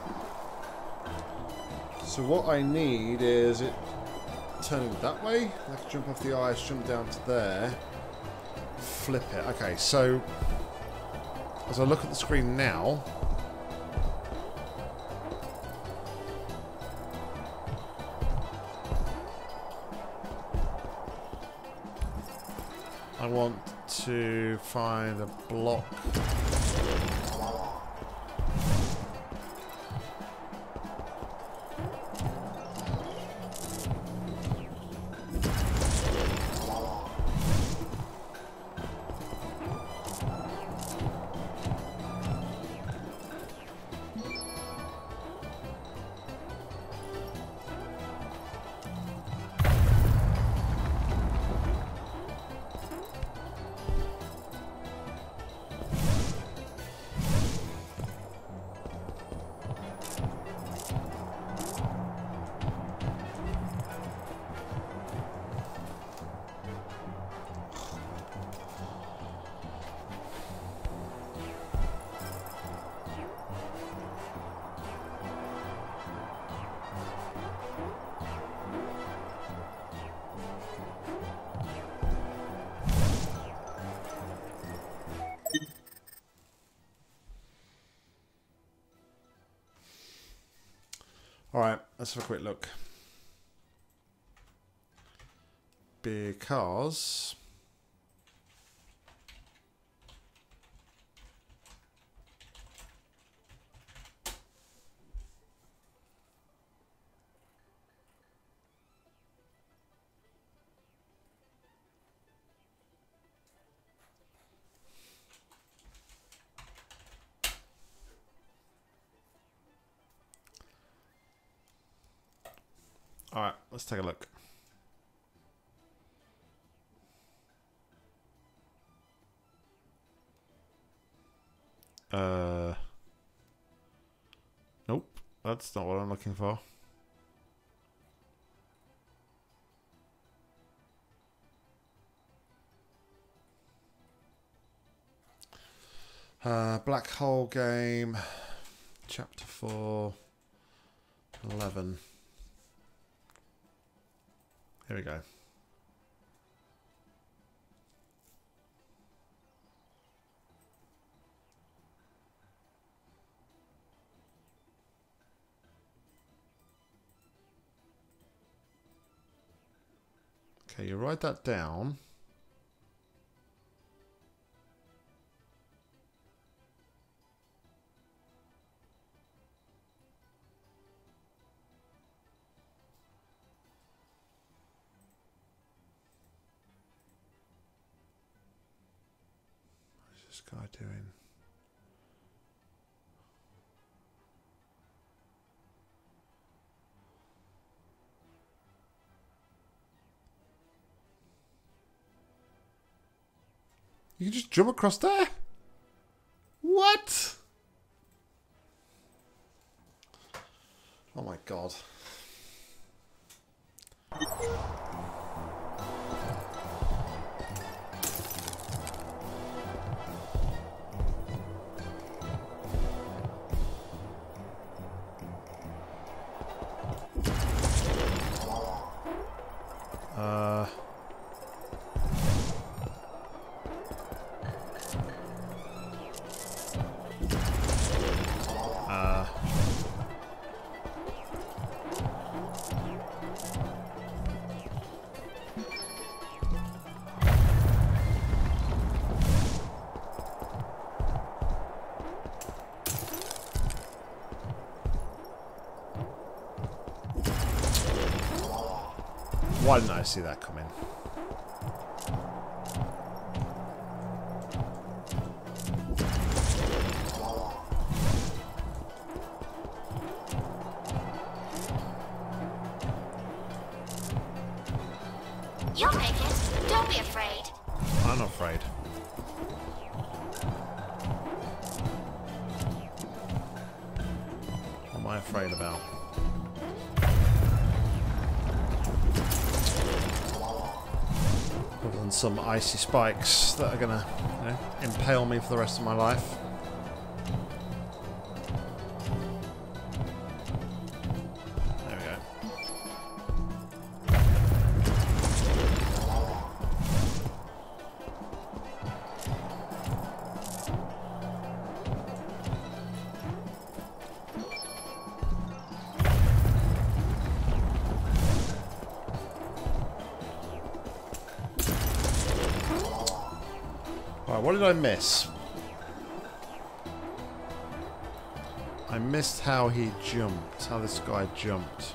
So what I need is it turning that way. I can jump off the ice, jump down to there, flip it. Okay, so as I look at the screen now, I want to find a block. Alright, let's have a quick look. Because Alright, let's take a look. Uh, nope, that's not what I'm looking for. Uh, Blackhole game, chapter four, eleven. Here we go. Okay, you write that down. What's this guy doing? You can just jump across there? What? Oh my god. Uh... Why didn't I see that coming? You'll make it. Don't be afraid. I'm not afraid. What am I afraid about? Other than some icy spikes that are gonna, you know, impale me for the rest of my life. There we go. Right, what did I miss? I missed how he jumped, how this guy jumped.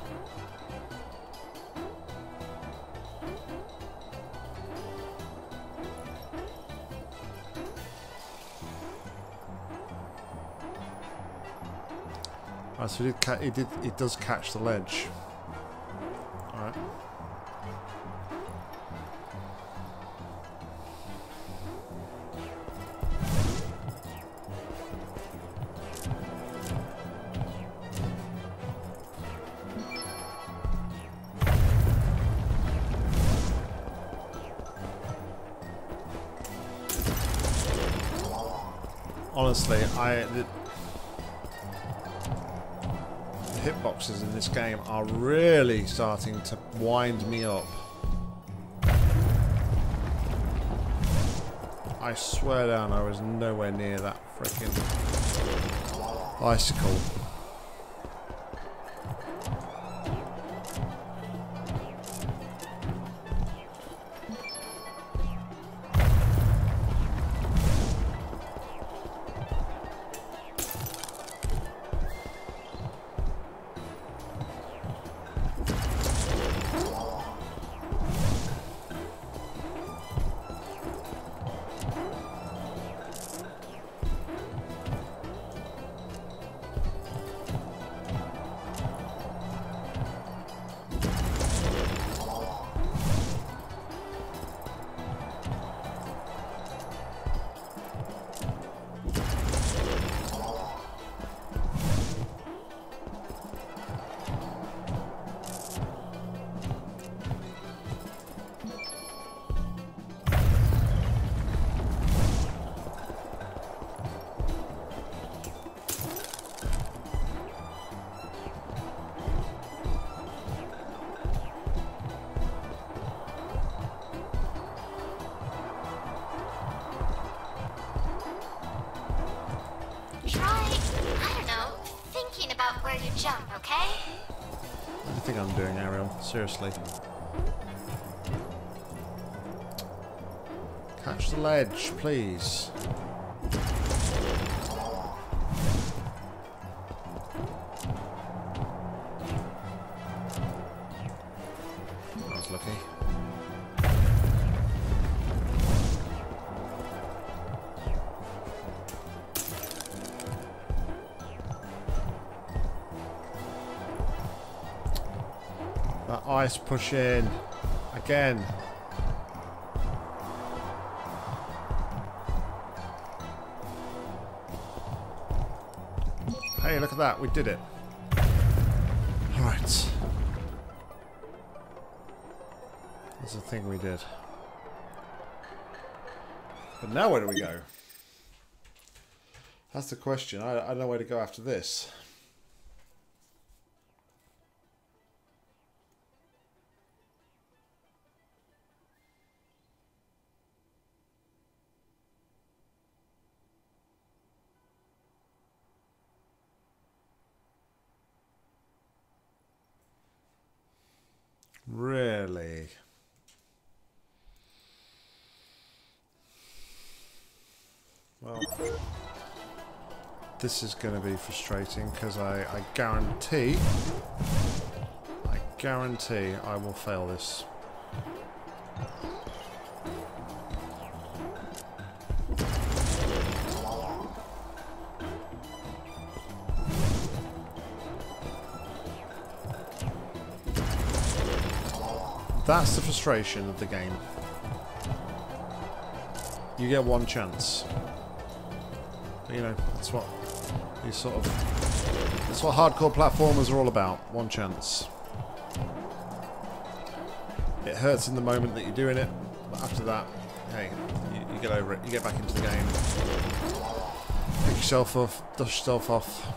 Right, so he did, ca he did, he does catch the ledge. All right. Honestly, I the, the hitboxes in this game are really starting to wind me up. I swear down, I was nowhere near that freaking icicle. Where you jump, okay? What do you think I'm doing, Auriel? Seriously. Catch the ledge, please. I was lucky. That ice push in again. Hey, look at that, we did it. Alright. That's the thing we did. But now where do we go? That's the question. I, I don't know where to go after this. Really? Well, this is going to be frustrating because I, I guarantee, I guarantee I will fail this That's the frustration of the game. You get one chance. But, you know, that's what these sort of... That's what hardcore platformers are all about. One chance. It hurts in the moment that you're doing it, but after that, hey, you, you get over it. You get back into the game. Pick yourself off, dust yourself off.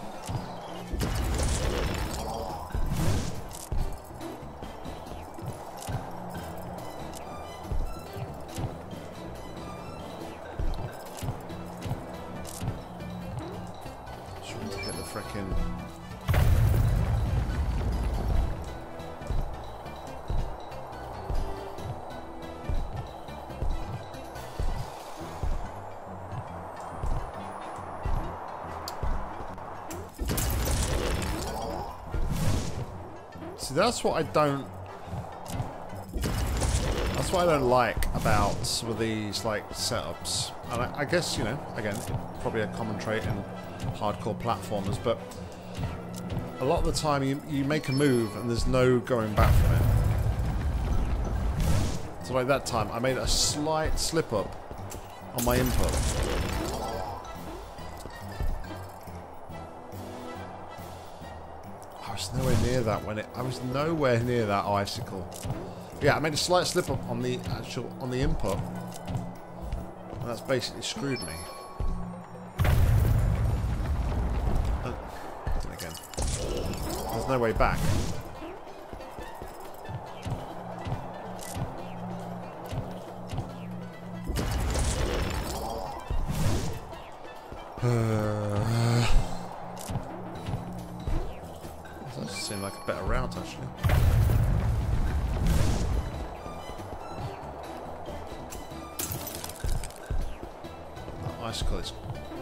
See, that's what I don't... That's what I don't like about some of these, like, setups. And I, I guess, you know, again, probably a common trait in hardcore platformers, but a lot of the time you, you make a move and there's no going back from it. So like that time, I made a slight slip-up on my input. I was nowhere near that when it... I was nowhere near that icicle. Yeah, I made a slight slip up on the actual... on the input. And that's basically screwed me. And, and again. There's no way back. Uh, that seemed like a better route, actually. That icicle is...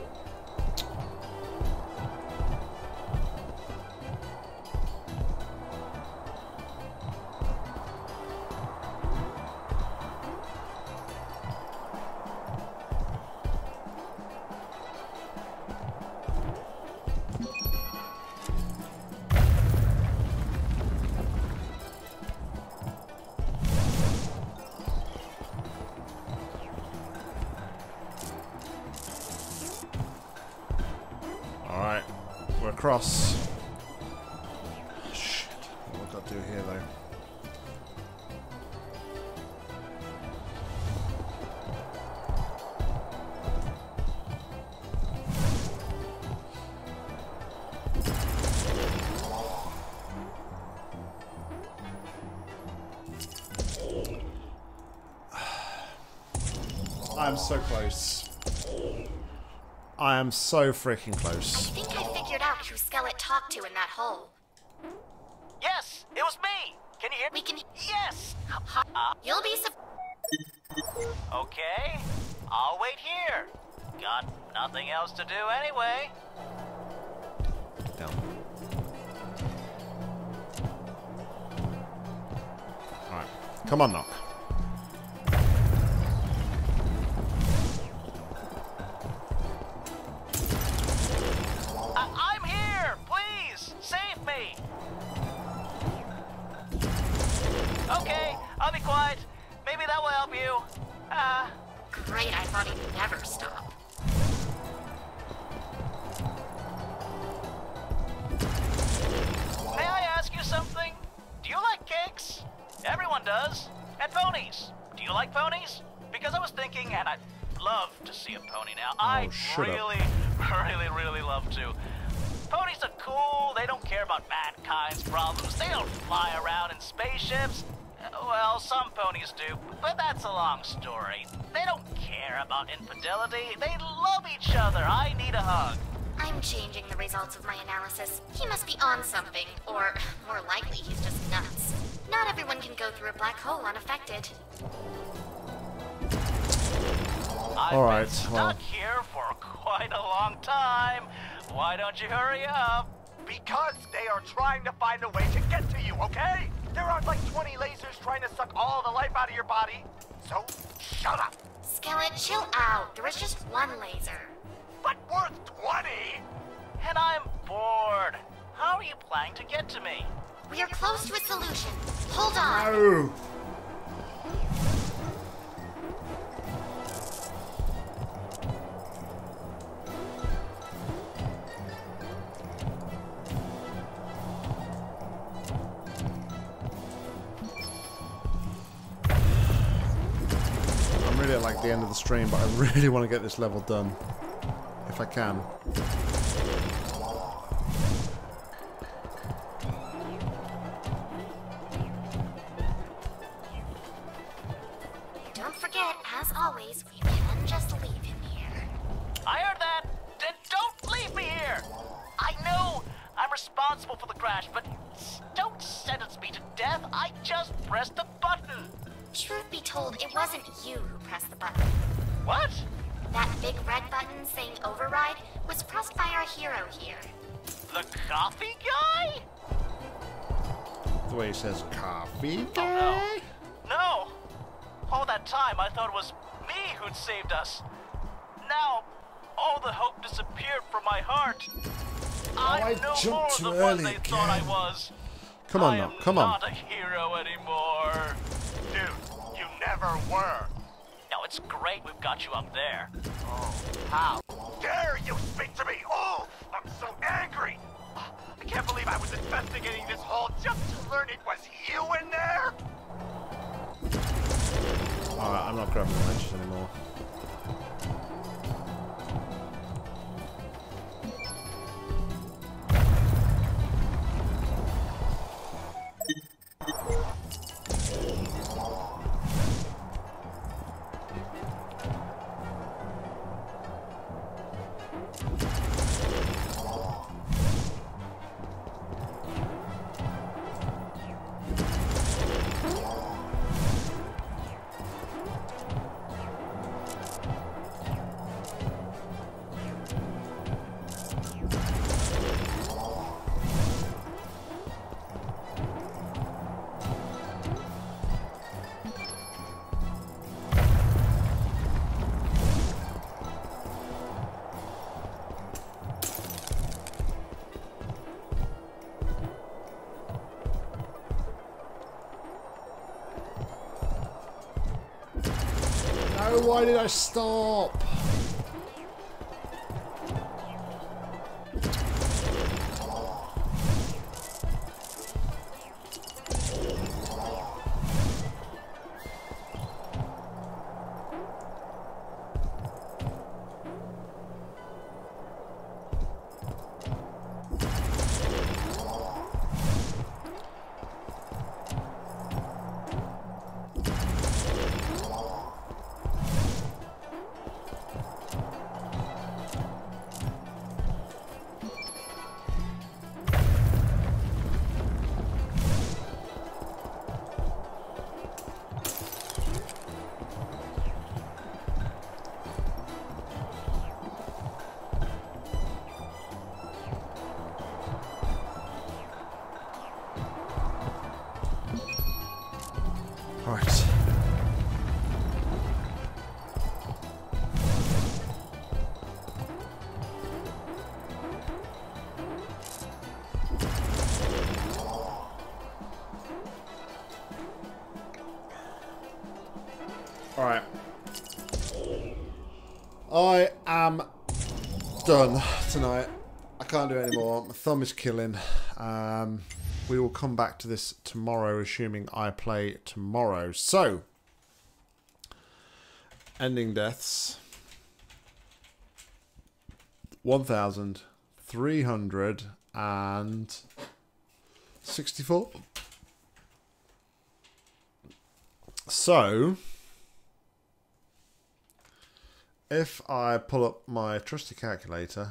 Alright, we're across. Oh, shit, what have I got to do here though? I'm so close. I am so freaking close. I think I figured out who Skelet talked to in that hole. Yes, it was me. Can you hear We can... Yes. Uh, You'll be su- Okay, I'll wait here. Got nothing else to do anyway. Down. Alright. Come on, Nock. I I'm here. Please, save me. Okay, I'll be quiet. Maybe that will help you. Ah. Great, I thought he'd never stop. May I ask you something? Do you like cakes? Everyone does. And ponies. Do you like ponies? Because I was thinking, and I'd love to see a pony now. I shut up. really, really, really love to. Ponies are cool. They don't care about mankind's problems. They don't fly around in spaceships. Uh, Well, some ponies do, but that's a long story. They don't care about infidelity. They love each other. I need a hug. I'm changing the results of my analysis. He must be on something, or more likely, he's just nuts. Not everyone can go through a black hole unaffected. I've All right, been stuck well. here for quite a long time. Why don't you hurry up? Because they are trying to find a way to get to you, okay? There aren't like twenty lasers trying to suck suck all the life out of your body. So, shut up. Skillet, chill out. There was just one laser. But worth twenty? And I'm bored. How are you planning to get to me? We are close to a solution. Hold on. Oh. I'm really at like the end of the stream, but I really want to get this level done. If I can. Don't forget, as always, we can just leave him here. I heard that. Then don't leave me here. I know I'm responsible for the crash, but don't sentence me to death. I just pressed the button. Truth be told, it wasn't you who pressed the button. What? That big red button saying override was pressed by our hero here. The coffee guy? The way he says coffee. Oh no. No. All that time I thought it was me who'd saved us. Now, all the hope disappeared from my heart. I'm I no jumped more too the one early they thought I again. was. Come on I now, am come on. not a hero anymore. Dude, you never were. Now it's great we've got you up there. Oh, how dare you speak to me? Oh, I'm so angry. I can't believe I was investigating this hole just to learn it was you in there. Alright, I'm not grabbing the wrenches anymore. No, why did I stop? Right. Alright. I am done tonight. I can't do it anymore. My thumb is killing. Um, we will come back to this tomorrow, assuming I play tomorrow. So, ending deaths. one thousand three hundred sixty-four. So, if I pull up my trusty calculator,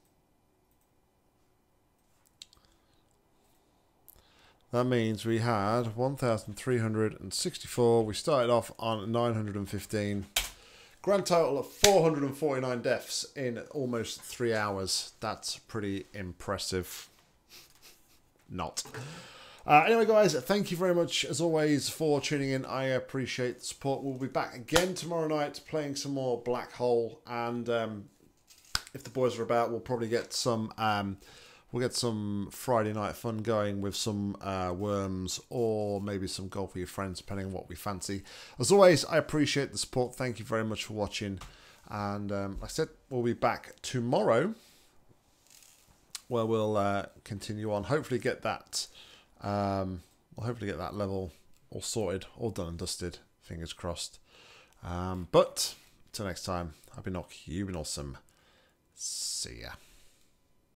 that means we had one thousand three hundred sixty-four. We started off on nine hundred fifteen. Grand total of four hundred forty-nine deaths in almost three hours. That's pretty impressive. Not. Uh, anyway, guys, thank you very much, as always, for tuning in. I appreciate the support. We'll be back again tomorrow night playing some more Blackhole. And um, if the boys are about, we'll probably get some... Um, We'll get some Friday night fun going with some uh, worms or maybe some golf with your friends, depending on what we fancy. As always, I appreciate the support. Thank you very much for watching. And um, like I said, we'll be back tomorrow where we'll uh, continue on. Hopefully get that, um, we'll hopefully get that level all sorted, all done and dusted. Fingers crossed. Um, but until next time, I've been Nock. You've been awesome. See ya.